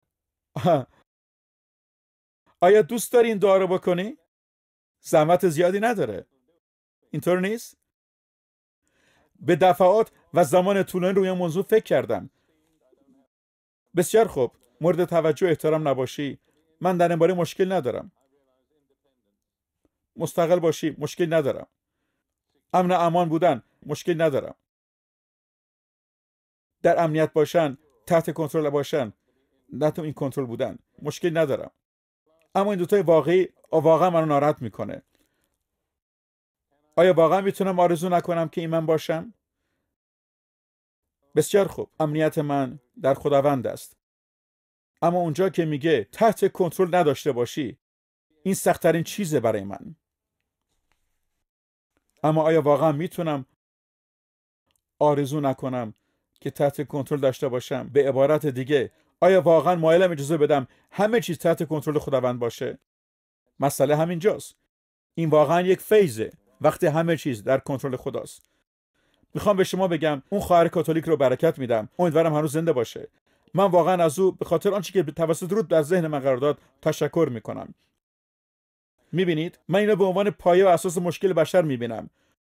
آیا دوست داری این دعا رو بکنی؟ زحمت زیادی نداره. اینطور نیست؟ به دفعات و زمان طولانی روی این موضوع فکر کردم. بسیار خوب، مورد توجه و احترام نباشی، من در این باره مشکل ندارم. مستقل باشی، مشکل ندارم. امن امان بودن، مشکل ندارم. در امنیت باشن، تحت کنترل باشن، تحت این کنترل بودن، مشکل ندارم. اما این دوتای واقعا منو ناراحت میکنه. آیا واقعا میتونم آرزو نکنم که این من باشم؟ بسیار خوب، امنیت من در خداوند است. اما اونجا که میگه تحت کنترل نداشته باشی، این سخت‌ترین چیزه برای من. اما آیا واقعا میتونم آرزو نکنم که تحت کنترل داشته باشم؟ به عبارت دیگه، آیا واقعا مایلم اجازه بدم همه چیز تحت کنترل خداوند باشه؟ مسئله همینجاست. این واقعا یک فیضه وقتی همه چیز در کنترل خداست. میخوام به شما بگم اون خواهر کاتولیک رو برکت میدم. امیدوارم هنوز زنده باشه. من واقعا از او به خاطر آنچه که توسط رود در ذهن من قرار داد تشکر میکنم. میبینید، من اینو به عنوان پایه و اساس مشکل بشر میبینم.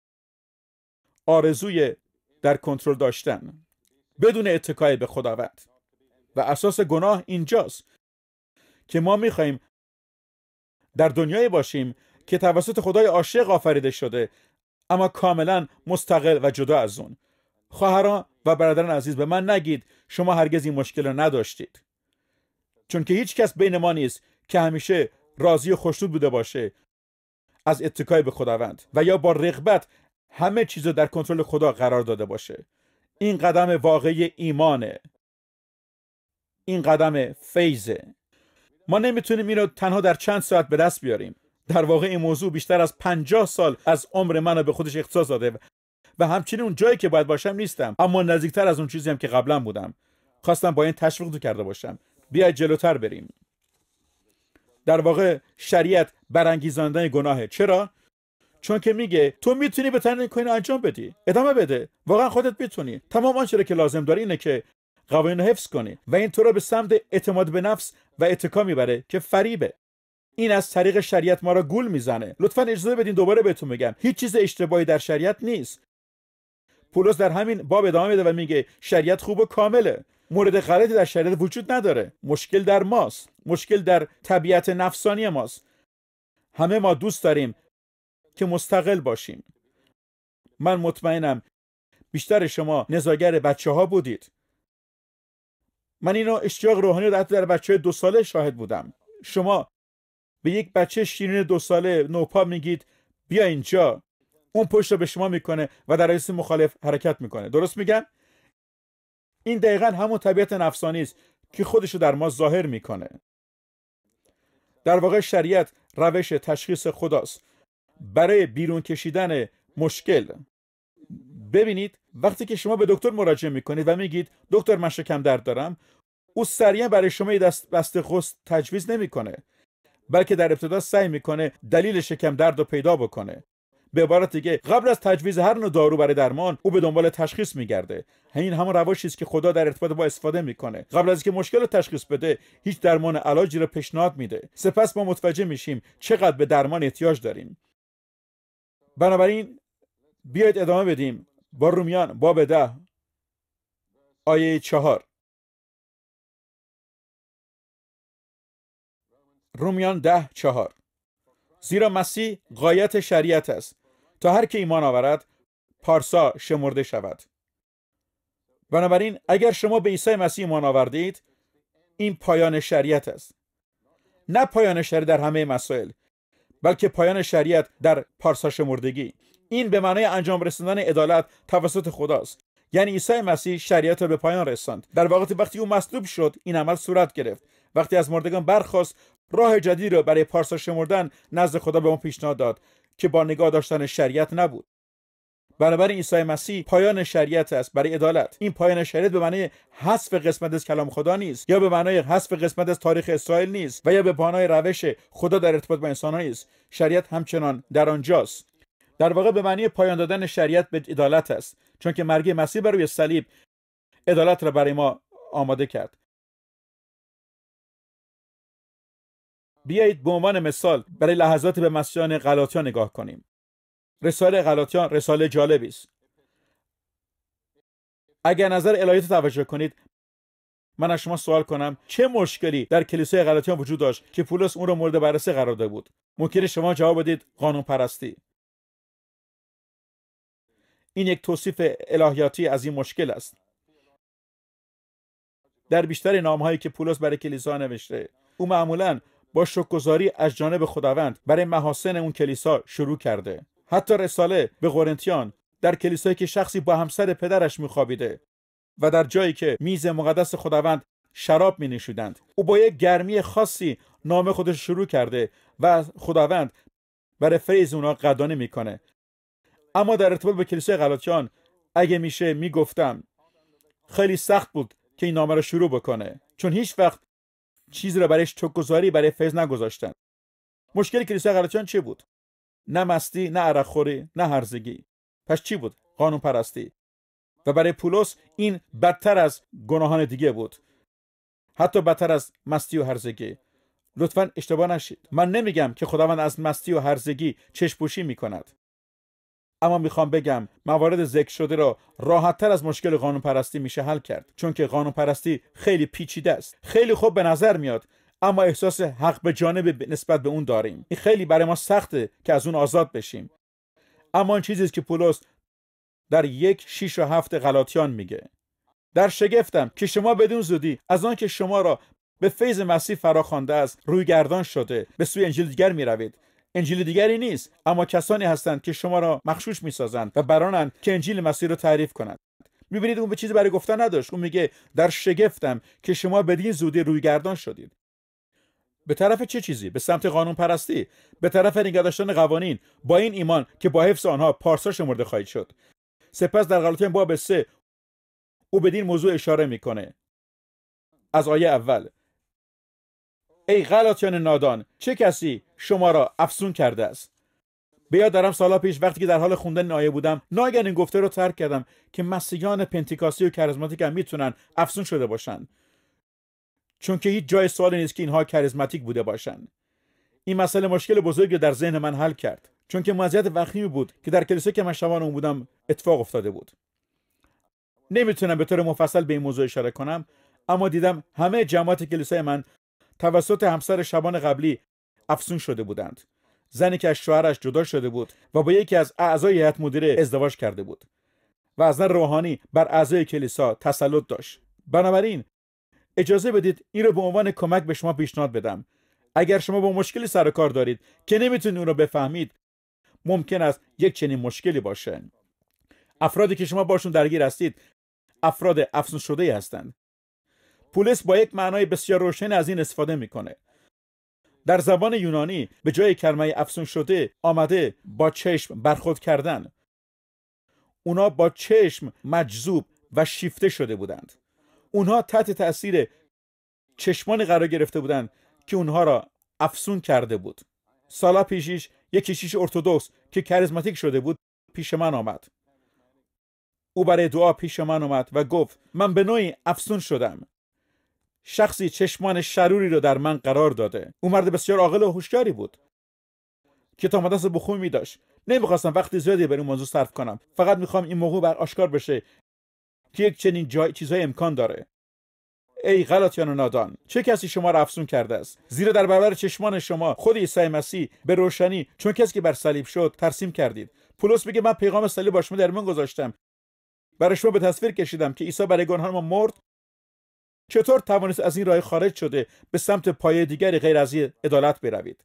آرزوی در کنترل داشتن بدون اتکای به خداوند. و اساس گناه اینجاست که ما میخوایم در دنیایی باشیم که توسط خدای عاشق آفریده شده، اما کاملا مستقل و جدا از اون. خواهران و برادران عزیز، به من نگید شما هرگز این مشکل رو نداشتید، چون که هیچ کس بین ما نیست که همیشه راضی و خوشنود بوده باشه از اتکای به خداوند و یا با رغبت همه چیز رو در کنترل خدا قرار داده باشه. این قدم واقعی ایمانه. این قدم فیضه. ما نمیتونیم اینو تنها در چند ساعت به دست بیاریم. در واقع این موضوع بیشتر از 50 سال از عمر منو به خودش اختصاص داده و همچنین اون جایی که باید باشم نیستم، اما نزدیکتر از اون چیزی هم که قبلا بودم. خواستم با این تشویق تو کرده باشم. بیاید جلوتر بریم. در واقع شریعت برانگیزاننده گناهه. چرا؟ چون که میگه تو میتونی به تنهایی کاری انجام بدی. ادامه بده. واقعا خودت میتونی. تمام آنچه را که لازم داری اینه که قوانین رو حفظ کنی و این تو رو به سمت اعتماد به نفس و اتکا میبره که فریبه. این از طریق شریعت ما را گول میزنه. لطفاً اجازه بدین دوباره بهتون بگم هیچ چیز اشتباهی در شریعت نیست. پولس در همین باب ادامه میده و میگه شریعت خوب و کامله. مورد غلطی در شریعت وجود نداره. مشکل در ماست. مشکل در طبیعت نفسانی ماست. همه ما دوست داریم که مستقل باشیم. من مطمئنم بیشتر شما نزاگر بچه ها بودید. من اینو اشتیاق روحانی رو در بچه 2 ساله شاهد بودم. شما به یک بچه شیرین 2 ساله نوپا میگید بیا اینجا، اون پشت رو به شما میکنه و در حیث مخالف حرکت میکنه. درست میگم؟ این دقیقاً همون طبیعت نفسانی است که خودشو در ما ظاهر میکنه. در واقع شریعت روش تشخیص خداست برای بیرون کشیدن مشکل. ببینید وقتی که شما به دکتر مراجعه میکنید و میگید دکتر من شکم درد دارم، او سریعا برای شما بسته قرص تجویز نمیکنه، بلکه در ابتدا سعی میکنه دلیل شکم درد رو پیدا بکنه. به عبارت دیگه قبل از تجویز هر نوع دارو برای درمان، او به دنبال تشخیص میگرده. این همون روشی است که خدا در ارتباط با استفاده میکنه. قبل از اینکه مشکل رو تشخیص بده، هیچ درمان علاجی رو پیشنهاد میده. سپس ما متوجه میشیم چقدر به درمان احتیاج داریم. بنابراین بیایید ادامه بدیم با رومیان باب 10 آیه 4. رومیان 10:4. زیرا مسیح غایت شریعت است تا هر که ایمان آورد پارسا شمرده شود. بنابراین اگر شما به عیسی مسیح ایمان آوردید، این پایان شریعت است. نه پایان شریعت در همه مسائل، بلکه پایان شریعت در پارسا شمردگی. این به معنای انجام رساندن عدالت توسط خداست. یعنی عیسی مسیح شریعت را به پایان رساند. در واقع وقتی او مصلوب شد، این عمل صورت گرفت. وقتی از مردگان برخاست، راه جدیدی را برای پارسا شمردن نزد خدا به ما پیشنهاد داد که با نگاه داشتن شریعت نبود. بنابراین عیسی مسیح پایان شریعت است برای عدالت. این پایان شریعت به معنای حذف قسمت از کلام خدا نیست، یا به معنای حذف قسمت از تاریخ اسرائیل نیست، و یا به معنای روش خدا در ارتباط با انسان‌ها نیست. شریعت همچنان در آنجاست. در واقع به معنی پایان دادن شریعت به عدالت است، چون که مرگ مسیح بر روی صلیب عدالت را برای ما آماده کرد. بیایید به عنوان مثال برای لحظات به مسیحیان غلاطیان نگاه کنیم. رساله غلاطیان رساله جالبی است. اگر نظر الهی توجه کنید، من از شما سوال کنم چه مشکلی در کلیسای غلاطیان وجود داشت که پولس اون رو مورد بررسی قرار داده بود؟ ممکنه شما جواب بدید قانون پرستی. این یک توصیف الهیاتی از این مشکل است. در بیشتر نامه‌هایی که پولس برای کلیسا نوشته، او معمولاً با شکرگزاری از جانب خداوند برای محاسن اون کلیسا شروع کرده. حتی رساله به قرنتیان در کلیسایی که شخصی با همسر پدرش میخوابیده و در جایی که میز مقدس خداوند شراب می نوشیدند، او با یک گرمی خاصی نامه خودش شروع کرده و خداوند برای فیض اونا قدردانی میکنه. اما در ارتباط به کلیسای غلاطیان اگه میشه میگفتم خیلی سخت بود که این نامه رو شروع بکنه، چون هیچ وقت چیزی رو برای شکرگزاری برای فیض نگذاشتن. مشکل کلیسای غلاطیان چی بود؟ نه مستی، نه عرق خوری، نه هرزگی. پس چی بود؟ قانون پرستی. و برای پولس این بدتر از گناهان دیگه بود، حتی بدتر از مستی و هرزگی. لطفاً اشتباه نشید، من نمیگم که خداوند از مستی و هرزگی چشم‌پوشی میکند، اما میخوام بگم موارد ذکر شده را راحت‌تر از مشکل قانون پرستی میشه حل کرد، چون که قانون پرستی خیلی پیچیده است. خیلی خوب به نظر میاد، اما احساس حق به جانب نسبت به اون داریم. این خیلی برای ما سخته که از اون آزاد بشیم. اما این چیزی است که پولس در 1:6-7 غلاطیان میگه. در شگفتم که شما بدون زودی از آن که شما را به فیض مسیح فراخوانده است روی گردان شده به سوی انجیل دیگر میروید. انجیل دیگری نیست، اما کسانی هستند که شما را مغشوش میسازند و برانند که انجیل مسیح را تعریف کنند. میبینید اون به چیزی برای گفتن نداشت. اون میگه در شگفتم که شما بدین زودی روی گردان شدید. به طرف چه چیزی؟ به سمت قانون پرستی، به طرف نگه داشتن قوانین، با این ایمان که با حفظ آنها پارسا شمرده خواهید شد. سپس در غلاطیان باب 3 او بدین موضوع اشاره میکنه. از آیه اول: ای غلاطیان نادان، چه کسی شما را افسون کرده است؟ به یاد دارم سالها پیش وقتی که در حال خوندن این آیه بودم، ناگهان این گفته رو ترک کردم که مسیحیان پنتیکاستی و کاریزماتیک هم میتونن افسون شده باشن، چون که هیچ جای سوالی نیست که اینها کاریزماتیک بوده باشن. این مسئله مشکل بزرگی در ذهن من حل کرد، چون که وضعیت وخیمی بود که در کلیسا که من شبان اون بودم اتفاق افتاده بود. نمیتونم به طور مفصل به این موضوع اشاره کنم، اما دیدم همه جماعت کلیسای من توسط همسر شبان قبلی افسون شده بودند. زنی که از شوهرش جدا شده بود و با یکی از اعضای هیئت مدیره ازدواج کرده بود. و از نظر روحانی بر اعضای کلیسا تسلط داشت. بنابراین اجازه بدید این رو به عنوان کمک به شما پیشنهاد بدم. اگر شما با مشکلی سر و کار دارید که نمیتونید اون رو بفهمید، ممکن است یک چنین مشکلی باشه. افرادی که شما باشون درگیر هستید افراد افسون شده هستند. پولس با یک معنای بسیار روشن از این استفاده میکنه. در زبان یونانی به جای کلمه افسون شده آمده با چشم برخورد کردن. اونا با چشم مجذوب و شیفته شده بودند. اونها تحت تأثیر چشمان قرار گرفته بودند که اونها را افسون کرده بود. سالا پیشیش یک کشیش ارتدوکس که کاریزماتیک شده بود پیش من آمد. او برای دعا پیش من آمد و گفت من به نوعی افسون شدم. شخصی چشمان شروری رو در من قرار داده. او مرد بسیار عاقل و هوشیاری بود. کتاب مقدس بخون می داشت. نمیخواستم وقتی زیادی بر این موضوع صرف کنم. فقط میخوام این موضوع بر آشکار بشه که یک چنین چیزای امکان داره. ای غلاطیان و نادان، چه کسی شما را افسون کرده است؟ زیرا در برابر چشمان شما خود عیسی مسیح به روشنی چون کسی که بر صلیب شد ترسیم کردید. پولس میگه من پیغام صلیب با شما در میان گذاشتم. برای شما به تصویر کشیدم که عیسی برای گناهان ما مرد. چطور توانست از این راه خارج شده به سمت پایه دیگری غیر از عدالت بروید؟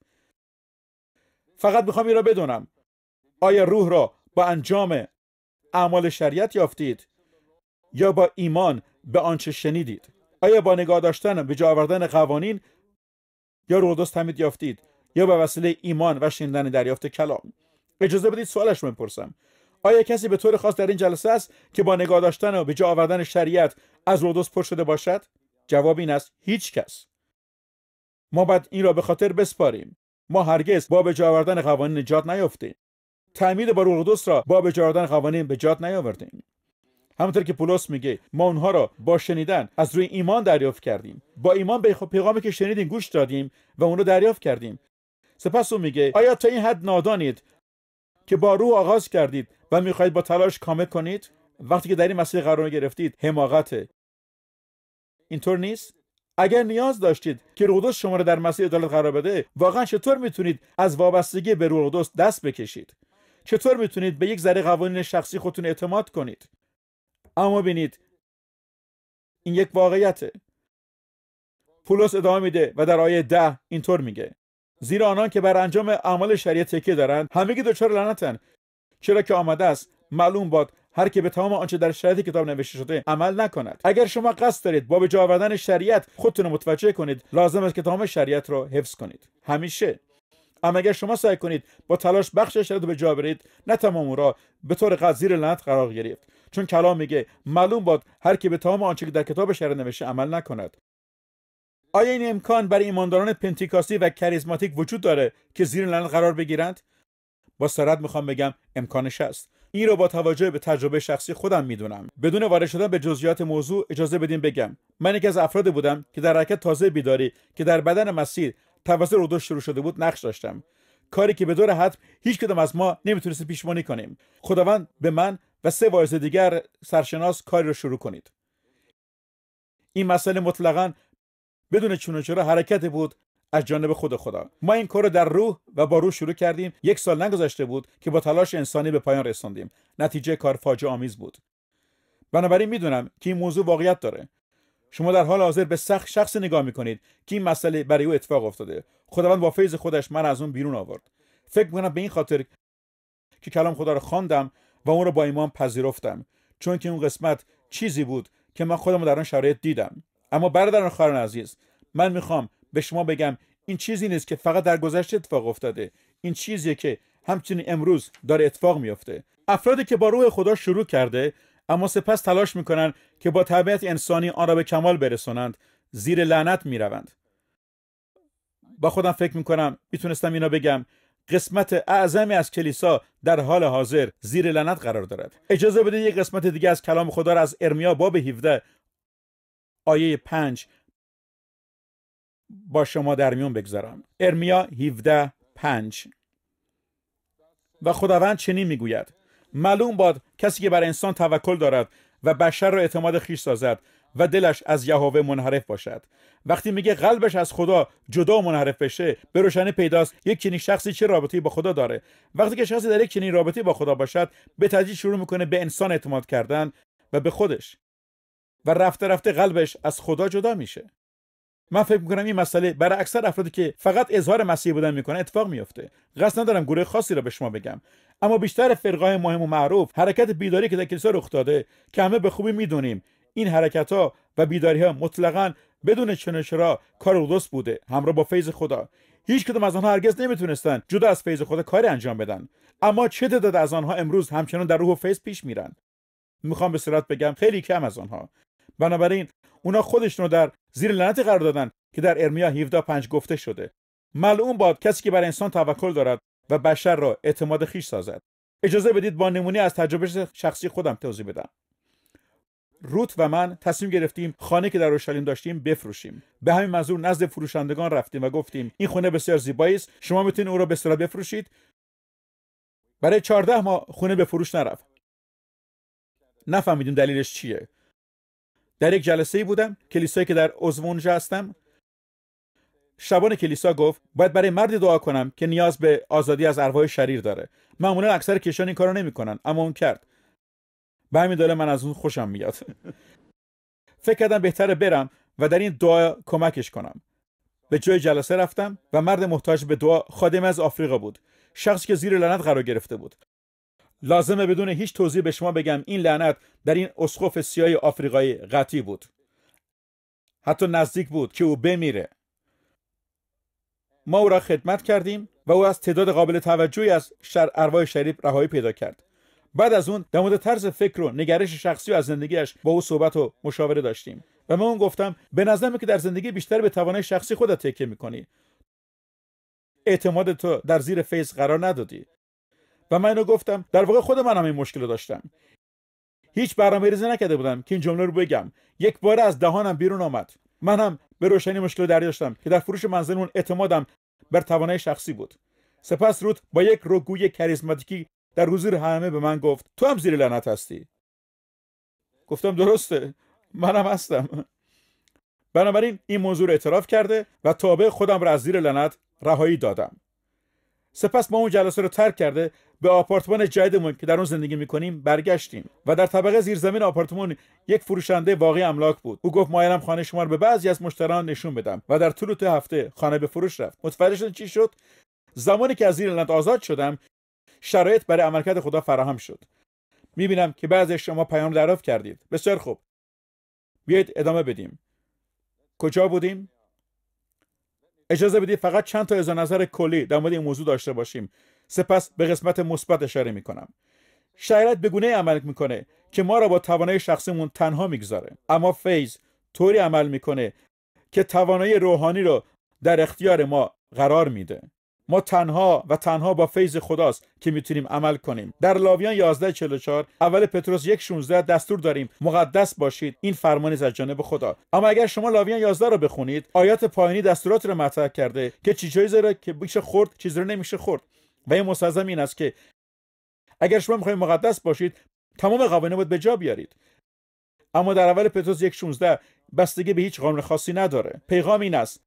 فقط میخوام این را بدونم، آیا روح را با انجام اعمال شریعت یافتید یا با ایمان به آنچه شنیدید؟ آیا با نگاه داشتن به جا آوردن قوانین یا روح القدس تعمید یافتید یا به وسیله ایمان و شنیدن دریافت کلام؟ اجازه بدید سوالش رو بپرسم. آیا کسی به طور خاص در این جلسه است که با نگاه داشتن و به جا آوردن شریعت از روح القدس پر شده باشد؟ جواب این است هیچ کس. ما باید این را به خاطر بسپاریم. ما هرگز با به جا آوردن قوانین نجات نیافتیم. تعمید با روح القدس را با به جا آوردن قوانین به جات نیاوردیم. همونطور که پولس میگه ما اونها را با شنیدن از روی ایمان دریافت کردیم. با ایمان به پیغامی که شنیدیم گوش دادیم و اون رو دریافت کردیم. سپس اون میگه آیا تا این حد نادانید که با روح آغاز کردید و میخواهید با تلاش کامل کنید؟ وقتی که در این مسیر قرار گرفتید حماقته. اینطور نیست؟ اگر نیاز داشتید که روح القدس شما را در مسیر عدالت قرار بده، واقعا چطور میتونید از وابستگی به روح القدس دست بکشید؟ چطور میتونید به یک ذره قوانین شخصی خودتون اعتماد کنید؟ اما ببینید این یک واقعیته. پولس ادامه میده و در آیه 10 اینطور میگه زیرا آنان که بر انجام اعمال شریعت تکیه دارند همگی دچار لعنتند، چرا که آمده است معلوم باد هر که به تمام آنچه در شریعت کتاب نوشته شده عمل نکند. اگر شما قصد دارید با به جا آوردن شریعت خودتون رو متوجه کنید، لازم است که تمام شریعت رو حفظ کنید همیشه. اما اگر شما سعی کنید با تلاش بخش شریعت رو به جا برید، نه تمام را به طور قطعی زیر لعنت قرار گرفت، چون کلام میگه معلوم باد هر که به تمام آنچه که در کتاب شریعت نوشته عمل نکند. آیا این امکان برای ایمانداران پنتیکاستی و کاریزماتیک وجود داره که زیر لعنت قرار بگیرند؟ با صراحت میخوام بگم امکانش هست. این رو با توجه به تجربه شخصی خودم میدونم. بدون وارد شدن به جزئیات موضوع اجازه بدین بگم من یکی از افرادی بودم که در حرکت تازه بیداری که در بدن مسیح توسط روح القدس شروع شده بود نقش داشتم. کاری که به دور حتم هیچ کدوم از ما نمیتونست پیشبینی کنیم. خداوند به من و 3 واعظ دیگر سرشناس کاری رو شروع کنید. این مسئله مطلقاً بدون چون و چرا حرکت بود از جانب خود خدا. ما این کار رو در روح و با روح شروع کردیم. 1 سال نگذشته بود که با تلاش انسانی به پایان رساندیم. نتیجه کار فاجعه آمیز بود. بنابراین میدونم که این موضوع واقعیت داره. شما در حال حاضر به شخص نگاه میکنید که این مسئله برای او اتفاق افتاده. خداوند با فیض خودش من از اون بیرون آورد. فکر میکنم به این خاطر که کلام خدا رو خواندم و اون رو با ایمان پذیرفتم، چون که اون قسمت چیزی بود که من خودم در آن شرایط دیدم. اما برادران خواهران عزیز، من میخوام به شما بگم این چیزی نیست که فقط در گذشته اتفاق افتاده. این چیزیه که همچنین امروز داره اتفاق میفته. افرادی که با روح خدا شروع کرده اما سپس تلاش میکنن که با طبیعت انسانی آن را به کمال برسونند، زیر لعنت میروند. با خودم فکر میکنم میتونستم اینا بگم قسمت اعظمی از کلیسا در حال حاضر زیر لعنت قرار دارد. اجازه بدید یک قسمت دیگه از کلام خدا را از ارمیا باب 17 آیه 5 با شما در میون بگذارم. ارمیا 17:5 و خداوند چنین میگوید معلوم باد کسی که بر انسان توکل دارد و بشر را اعتماد خویش سازد و دلش از یهوه منحرف باشد. وقتی میگه قلبش از خدا جدا و منحرف بشه، به روشنی پیداست یک چنین شخصی چه رابطه‌ای با خدا داره. وقتی که شخصی در یک چنین رابطه‌ای با خدا باشد، به تدریج شروع میکنه به انسان اعتماد کردن و به خودش، و رفته رفته قلبش از خدا جدا میشه. من فکر میکنم این مسئله برای اکثر افرادی که فقط اظهار مسیحی بودن میکنه اتفاق میفته. قصد ندارم گروه خاصی را به شما بگم، اما بیشتر فرقه‌های مهم و معروف، حرکت بیداری که در کلیسا رخ داده که همه به خوبی میدونیم این حرکت‌ها و بیداری‌ها مطلقاً بدون چنشرا کار درست بوده، همراه با فیض خدا. هیچ کدوم از آنها هرگز نمیتونستن جدا از فیض خدا کاری انجام بدن. اما چه تعداد از آنها امروز همچنان در روح و فیض پیش میرن؟ میخوام به صراحت بگم خیلی کم از آنها. بنابراین اونا خودشون رو در زیر لعنت قرار دادن که در ارمیا 17:5 گفته شده: ملعون باد کسی که بر انسان توکل دارد و بشر را اعتماد خویش سازد. اجازه بدید با نمونه از تجربه شخصی خودم توضیح بدم. روت و من تصمیم گرفتیم خانه که در اورشلیم داشتیم بفروشیم. به همین منظور نزد فروشندگان رفتیم و گفتیم این خونه بسیار زیبایی است، شما میتونید اون رو به اصطلاح بفروشید. برای 14 ماه خونه به فروش نرفت. نفهمیدیم دلیلش چیه. در یک جلسه‌ای بودم، کلیسایی که در عضو اونجا هستم. شبان کلیسا گفت باید برای مردی دعا کنم که نیاز به آزادی از ارواح شریر داره. معمولا اکثر کشیشان این کارو نمی‌کنن، اما اون کرد. به همین دلیل من از اون خوشم میاد. فکر کردم بهتره برم و در این دعا کمکش کنم. به جای جلسه رفتم و مرد محتاج به دعا خادم از آفریقا بود، شخصی که زیر لعنت قرار گرفته بود. لازمه بدون هیچ توضیح به شما بگم این لعنت در این اسقف سیاه آفریقایی قطعی بود. حتی نزدیک بود که او بمیره. ما او را خدمت کردیم و او از تعداد قابل توجهی از ارواح شریر رهایی پیدا کرد. بعد از اون در مورد طرز فکر و نگرش شخصی و از زندگیش با او صحبت و مشاوره داشتیم و من اون گفتم به نظرم که در زندگی بیشتر به توانای شخصی خودت تکیه میکنی. اعتماد تو در زیر فیض قرار ندادی. و من اینو گفتم در واقع خود من هم این مشکل رو داشتم. هیچ برنامه‌ریزی نکرده بودم که این جمله رو بگم. یک بار از دهانم بیرون آمد. من هم به روشنی مشکل داشتم که در فروش منزلمون اعتمادم بر توانای شخصی بود. سپس روت با یک روگوی کاریزماتیکی در حضور همه به من گفت تو هم زیر لعنت هستی. گفتم درسته، منم هستم. بنابراین این موضوع رو اعتراف کرده و تابع خودم را از زیر لعنت رهایی دادم. سپس ما اون جلسه رو ترک کرده به آپارتمان جدیدمون که در اون زندگی میکنیم برگشتیم و در طبقه زیرزمین آپارتمان یک فروشنده واقعی املاک بود. او گفت مایلم خانه شما رو به بعضی از مشتریان نشون بدم و در طول هفته خانه به فروش رفت. متوجه شدین چی شد؟ زمانی که از زیر لعنت آزاد شدم شرایط برای عملکرد خدا فراهم شد. میبینم که بعضی از شما پیام دریافت کردید. بسیار خوب. بیایید ادامه بدیم. کجا بودیم؟ اجازه بدید فقط چند تا اظهار نظر کلی در مورد این موضوع داشته باشیم. سپس به قسمت مثبت اشاره میکنم. شریعت به گونه‌ای عمل میکنه که ما را با توانایی شخصیمون تنها میگذاره، اما فیض طوری عمل میکنه که توانایی روحانی رو در اختیار ما قرار میده. ما تنها و تنها با فیض خداست که میتونیم عمل کنیم. در لاویان 11:44 اول پتروس 1:16 دستور داریم مقدس باشید، این فرمان از جانب خدا. اما اگر شما لاویان 11 رو بخونید، آیات پایانی دستورات رو مطرح کرده که چیزایی رو که میشه خورد، چیزی رو نمیشه خورد. و این مستلزم این است که اگر شما میخواید مقدس باشید، تمام قوانین باید به جا بیارید. اما در اول پتروس 1:16 بستگی به هیچ قانون خاصی نداره. پیغام این است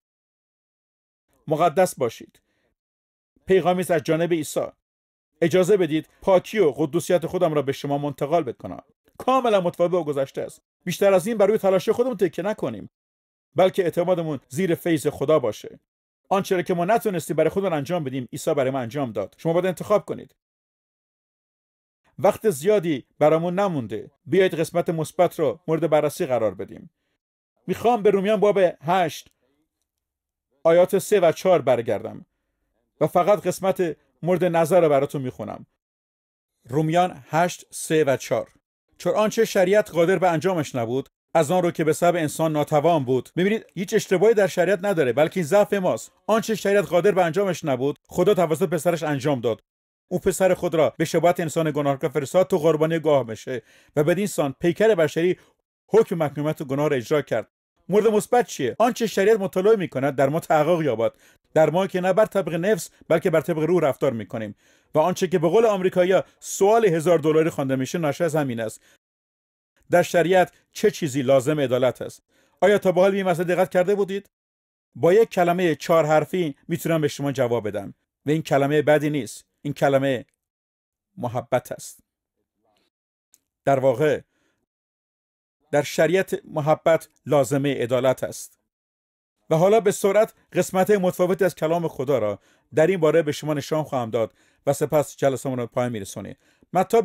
مقدس باشید. پیغامی است از جانب عیسی. اجازه بدید پاکی و قدوسیت خودم را به شما منتقل بکنم. کاملا متفاوت با گذشته است. بیشتر از این بر روی تلاش خودمون تکیه نکنیم، بلکه اعتمادمون زیر فیض خدا باشه. آنچه را که ما نتونستیم برای خودمون انجام بدیم، عیسی برای ما انجام داد. شما باید انتخاب کنید. وقت زیادی برامون نمونده. بیایید قسمت مثبت رو مورد بررسی قرار بدیم. میخوام به رومیان باب 8 آیات 3 و 4 برگردم و فقط قسمت مورد نظر رو براتون میخونم. رومیان 8:3 و 4. چون آنچه شریعت قادر به انجامش نبود، از آن رو که به سبب انسان ناتوان بود. ببینید هیچ اشتباهی در شریعت نداره، بلکه این ضعف ماست. آنچه شریعت قادر به انجامش نبود، خدا توسط پسرش انجام داد. او پسر خود را به شباهت انسان گناهکار فرستاد تا قربانی گاه بشه و بدین سان پیکر بشری حکم مکنونیت و گناه را اجرا کرد. مورد مثبت چیه؟ آنچه شریعت مطالعه می‌کند در ما تحقق یابد، در ما که نه بر طبق نفس بلکه بر طبق روح رفتار می‌کنیم. و آنچه که به قول آمریکایی‌ها سوال $1000 خوانده میشه ناشی از همین است. در شریعت چه چیزی لازم عدالت است؟ آیا تا به حال به این مسئله دقت کرده بودید؟ با یک کلمه 4 حرفی میتونم به شما جواب بدم و این کلمه بدی نیست. این کلمه محبت است. در واقع در شریعت محبت لازمه عدالت است. و حالا به سرعت قسمت متفاوتی از کلام خدا را در این باره به شما نشان خواهم داد و سپس جلسه‌مون را پایان میرسونیم. متی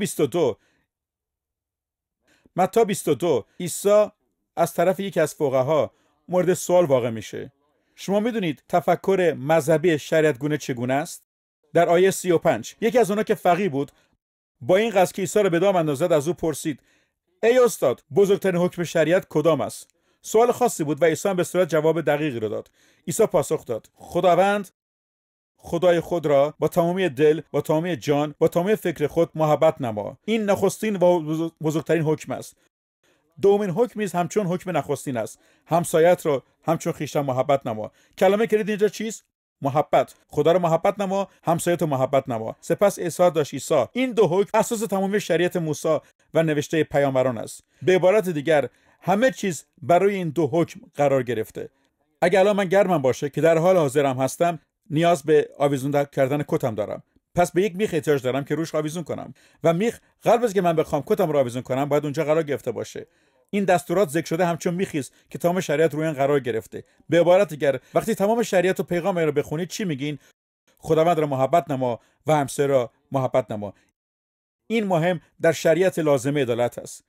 22 عیسی از طرف یکی از فقها مورد سوال واقع میشه. شما میدونید تفکر مذهبی شریعت گونه چگونه است؟ در آیه 35 یکی از اونا که فقیه بود با این قصد که عیسی را به دام اندازد از او پرسید: ای استاد، بزرگترین حکم شریعت کدام است؟ سوال خاصی بود و عیسی هم به صورت جواب دقیقی را داد. عیسی پاسخ داد: خداوند خدای خود را با تمامی دل، با تمامی جان، با تمامی فکر خود محبت نما. این نخستین و بزرگترین حکم است. دومین حکم نیز همچون حکم نخستین است: همسایت را همچون خویشتن محبت نما. کلمه کلید اینجا چیست؟ محبت. خدا را محبت نما، همسایت رو محبت نما. سپس عیسی این دو حکم اساس تمامی شریعت موسی و نوشته پیامبران است. به عبارت دیگر همه چیز برای این دو حکم قرار گرفته. اگر الان من گرمم باشه که در حال حاضرم هستم، نیاز به آویزون کردن کتم دارم. پس به یک میخ احتیاج دارم که روش آویزون کنم و میخ قبل از که من بخوام کتم رو آویزون کنم باید اونجا قرار گرفته باشه. این دستورات ذکر شده همچون میخی است که تمام شریعت روی این قرار گرفته. به عبارت دیگر وقتی تمام شریعت و پیغام رو بخونید چی میگین؟ خداوند را محبت نما و همسایه را محبت نما. این مهم در شریعت لازمه عدالت است.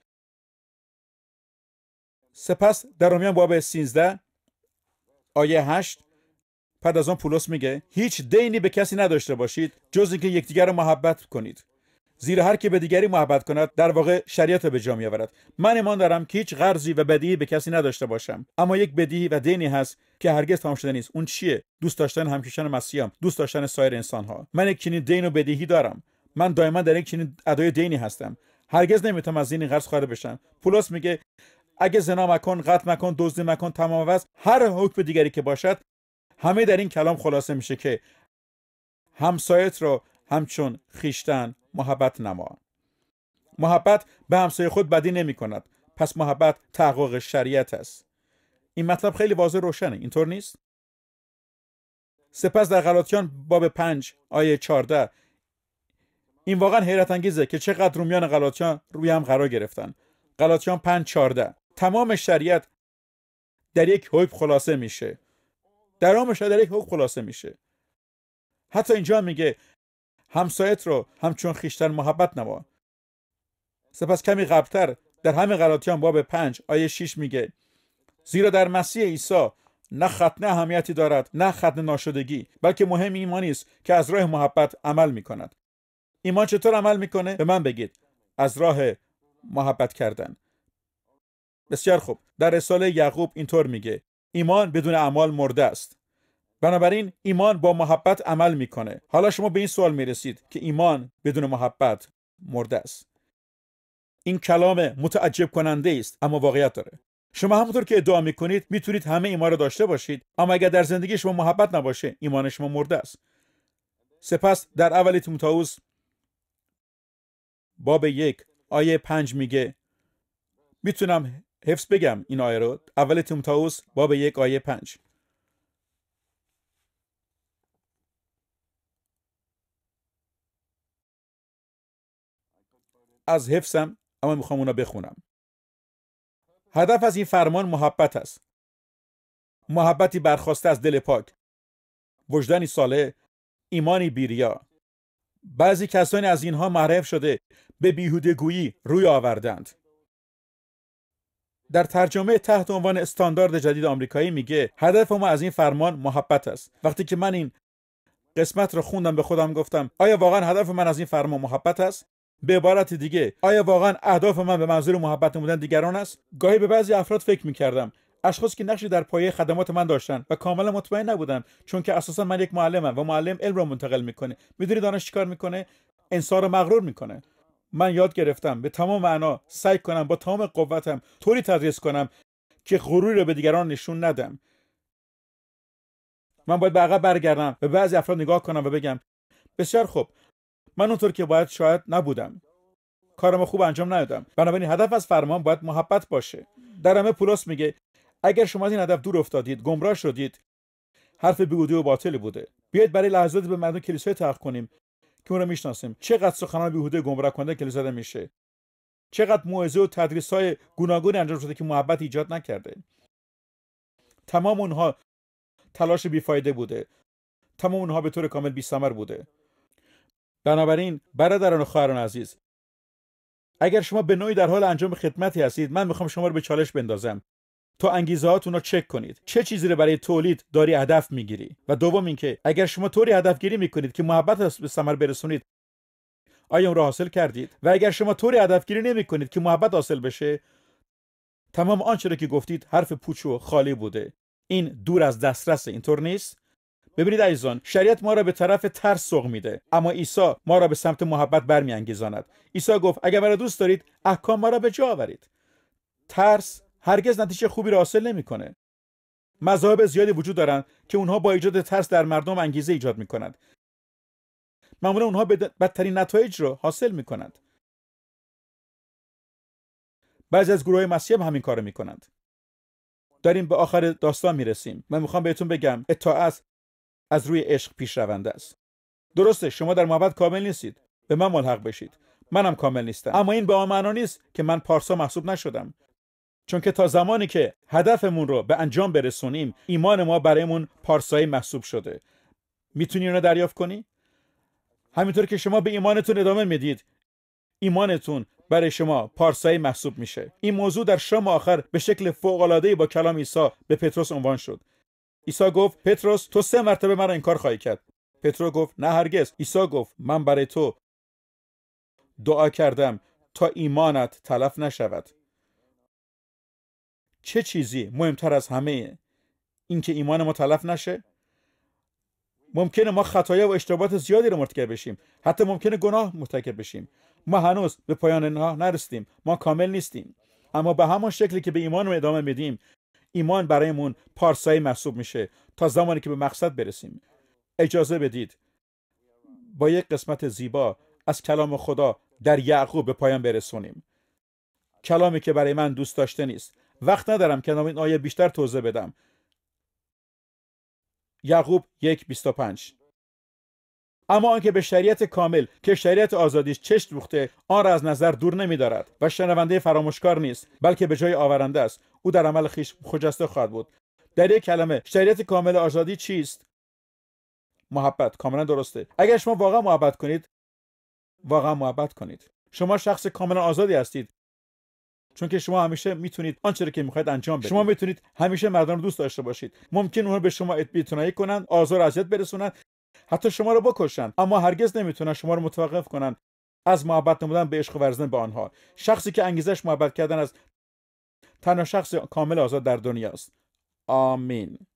سپس در رومیان باب 13 آیه 8 بعد از آن پولس میگه: هیچ دینی به کسی نداشته باشید جز اینکه یکدیگر را محبت کنید، زیرا هر که به دیگری محبت کند در واقع شریعت را به جا می‌آورد. من ایمان دارم که هیچ قرضی و بدیهی به کسی نداشته باشم، اما یک بدیهی و دینی هست که هرگز تمام شده نیست. اون چیه؟ دوست داشتن همکیشان مسیحم، دوست داشتن سایر انسان‌ها. من یک چنین دین و بدیهی دارم. من دائما در یک چنین ادای دینی هستم. هرگز نمیتونم از این قرض خارج بشم. پولس میگه اگه زنا مکن، قتل مکن، دزدی مکن، تمام عوض هر حکم دیگری که باشد، همه در این کلام خلاصه میشه که همسایت رو همچون خیشتن محبت نما. محبت به همسایه خود بدی نمی کند. پس محبت تحقق شریعت است. این مطلب خیلی واضح روشنه، اینطور نیست؟ سپس در غلاطیان باب 5 آیه 14 این واقعا حیرت انگیزه که چقدر رومیان غلاطیان روی هم قرار گرفتن. غلاطیان 5:14 تمام شریعت در یک حکم خلاصه میشه. در یک حکم خلاصه میشه. حتی اینجا میگه همسایت رو همچون خیشتن محبت نما. سپس کمی قبلتر در همین غلاطیان باب 5 آیه 6 میگه زیرا در مسیح عیسی نه ختنه اهمیتی دارد نه ختنه ناشدگی، بلکه مهم ایمانی است که از راه محبت عمل میکند. ایمان چطور عمل میکنه؟ به من بگید. از راه محبت کردن. بسیار خوب. در رساله یعقوب اینطور میگه ایمان بدون اعمال مرده است. بنابراین ایمان با محبت عمل میکنه. حالا شما به این سوال میرسید که ایمان بدون محبت مرده است. این کلام متعجب کننده است اما واقعیت داره. شما همونطور که ادعا میکنید میتونید همه ایمان رو داشته باشید، اما اگر در زندگی شما محبت نباشه ایمان شما مرده است. سپس در اول تیموتائوس باب 1 آیه 5 میگه، میتونم حفظ بگم این آیه رو. اول تیموتائوس باب 1 آیه 5 از حفظم، اما میخوام اونا بخونم. هدف از این فرمان محبت است. محبتی برخواسته از دل پاک، وجدانی صالح، ایمانی بیریا. بعضی کسانی از اینها محرف شده به بیهوده‌گویی روی آوردند. در ترجمه تحت عنوان استاندارد جدید آمریکایی میگه هدف ما از این فرمان محبت است. وقتی که من این قسمت رو خوندم به خودم گفتم آیا واقعا هدف من از این فرمان محبت است؟ به عبارت دیگه آیا واقعا اهداف من به منظور محبت نمودن دیگران است؟ گاهی به بعضی افراد فکر میکردم، اشخاصی که نقشی در پایه خدمات من داشتن و کاملا مطمئن نبودم، چون که اساسا من یک معلمم و معلم علم رو منتقل میکنه. میدونی دانش چیکار میکنه؟ انسان رو مغرور میکنه. من یاد گرفتم به تمام معنا سعی کنم با تمام قوتم طوری تدریس کنم که غروری رو به دیگران نشون ندم. من باید به عقب برگردم به بعضی افراد نگاه کنم و بگم بسیار خوب، من اونطور که باید شاید نبودم. کارم خوب انجام ندادم. بنابراین هدف از فرمان باید محبت باشه. در ادامه پولس میگه اگر شما از این هدف دور افتادید، گمراه شدید، حرف بیهوده و باطلی بوده. بیایید برای لحظاتی به مردم کلیسای تحقیق کنیم که اون رو میشناسیم. چقدر سخنان بیهوده گمراه کننده کلیسا زده میشه. چقدر موعظه و تدریس‌های گوناگون انجام شده که محبت ایجاد نکرده. تمام اونها تلاش بیفایده بوده. تمام اونها به طور کامل بی‌ثمر بوده. بنابراین برادران و خواهران عزیز، اگر شما به نوعی در حال انجام خدمتی هستید، من میخوام شما رو به چالش بندازم تا انگیزه هاتون رو چک کنید. چه چیزی رو برای تولید داری هدف میگیری؟ و دوم اینکه اگر شما طوری هدف گیری میکنید که محبت به ثمر برسونید، آیا اون رو حاصل کردید؟ و اگر شما طوری هدف گیری نمیکنید که محبت حاصل بشه، تمام آنچه رو که گفتید حرف پوچ و خالی بوده. این دور از دسترس، اینطور نیست؟ ببینید عزیزان، شریعت ما را به طرف ترس سوق میده، اما عیسی ما را به سمت محبت برمیانگیزاند. عیسی گفت اگر مرا دوست دارید، احکام ما را به جا آورید. ترس هرگز نتیجه خوبی را حاصل نمیکنه. مذاهب زیادی وجود دارند که اونها با ایجاد ترس در مردم انگیزه ایجاد میکنند. معمولا اونها بدترین نتایج رو حاصل میکنند. بعضی از گروه‌های مسیحی هم همین کارو میکنند. داریم به آخر داستان میرسیم. من میخوام بهتون بگم اطاعت از روی عشق پیشرونده است. درسته شما در محبت کامل نیستید. به من ملحق بشید. منم کامل نیستم. اما این به آن معنا نیست که من پارسا محسوب نشدم. چون که تا زمانی که هدفمون رو به انجام برسونیم، ایمان ما برایمون پارسایی محسوب شده. میتونی اون رو دریافت کنی؟ همینطور که شما به ایمانتون ادامه میدید، ایمانتون برای شما پارسایی محسوب میشه. این موضوع در شام آخر به شکل فوق‌العاده‌ای با کلام عیسی به پتروس عنوان شد. عیسی گفت پتروس تو 3 مرتبه مرا انکار خواهی کرد. پتروس گفت نه هرگز. عیسی گفت من برای تو دعا کردم تا ایمانت تلف نشود. چه چیزی مهمتر از همه این که ایمان ما تلف نشه؟ ممکنه ما خطایا و اشتباهات زیادی رو مرتکب بشیم، حتی ممکنه گناه مرتکب بشیم. ما هنوز به پایان اینها نرسیدیم، ما کامل نیستیم، اما به همان شکلی که به ایمان رو ادامه میدیم، ایمان برایمون پارسایی محسوب میشه تا زمانی که به مقصد برسیم. اجازه بدید با یک قسمت زیبا از کلام خدا در یعقوب به پایان برسونیم. کلامی که برای من دوست داشته نیست. وقت ندارم که این آیه بیشتر توضیح بدم. یعقوب 1:25 اما آنکه به شریعت کامل که شریعت آزادیش چشم دوخته، آن را از نظر دور نمی‌دارد و شنونده فراموشکار نیست، بلکه به جای آورنده است. او در عمل خویش خجسته خواهد بود. در یک کلمه، شریعت کامل آزادی چیست؟ محبت. کاملا درسته. اگر شما واقعا محبت کنید، واقعا محبت کنید. شما شخص کاملا آزادی هستید، چون که شما همیشه میتونید آنچه که میخواید انجام بدید. شما میتونید همیشه مردم رو دوست داشته باشید. ممکن اونها به شما بی‌اعتنایی کنن، آزار و اذیت برسونن، حتی شما رو بکشن، اما هرگز نمیتونن شما رو متوقف کنن از محبت نمودن به عشق ورزیدن به آنها. شخصی که انگیزش محبت کردن از تنها شخص کامل آزاد در دنیاست. آمین.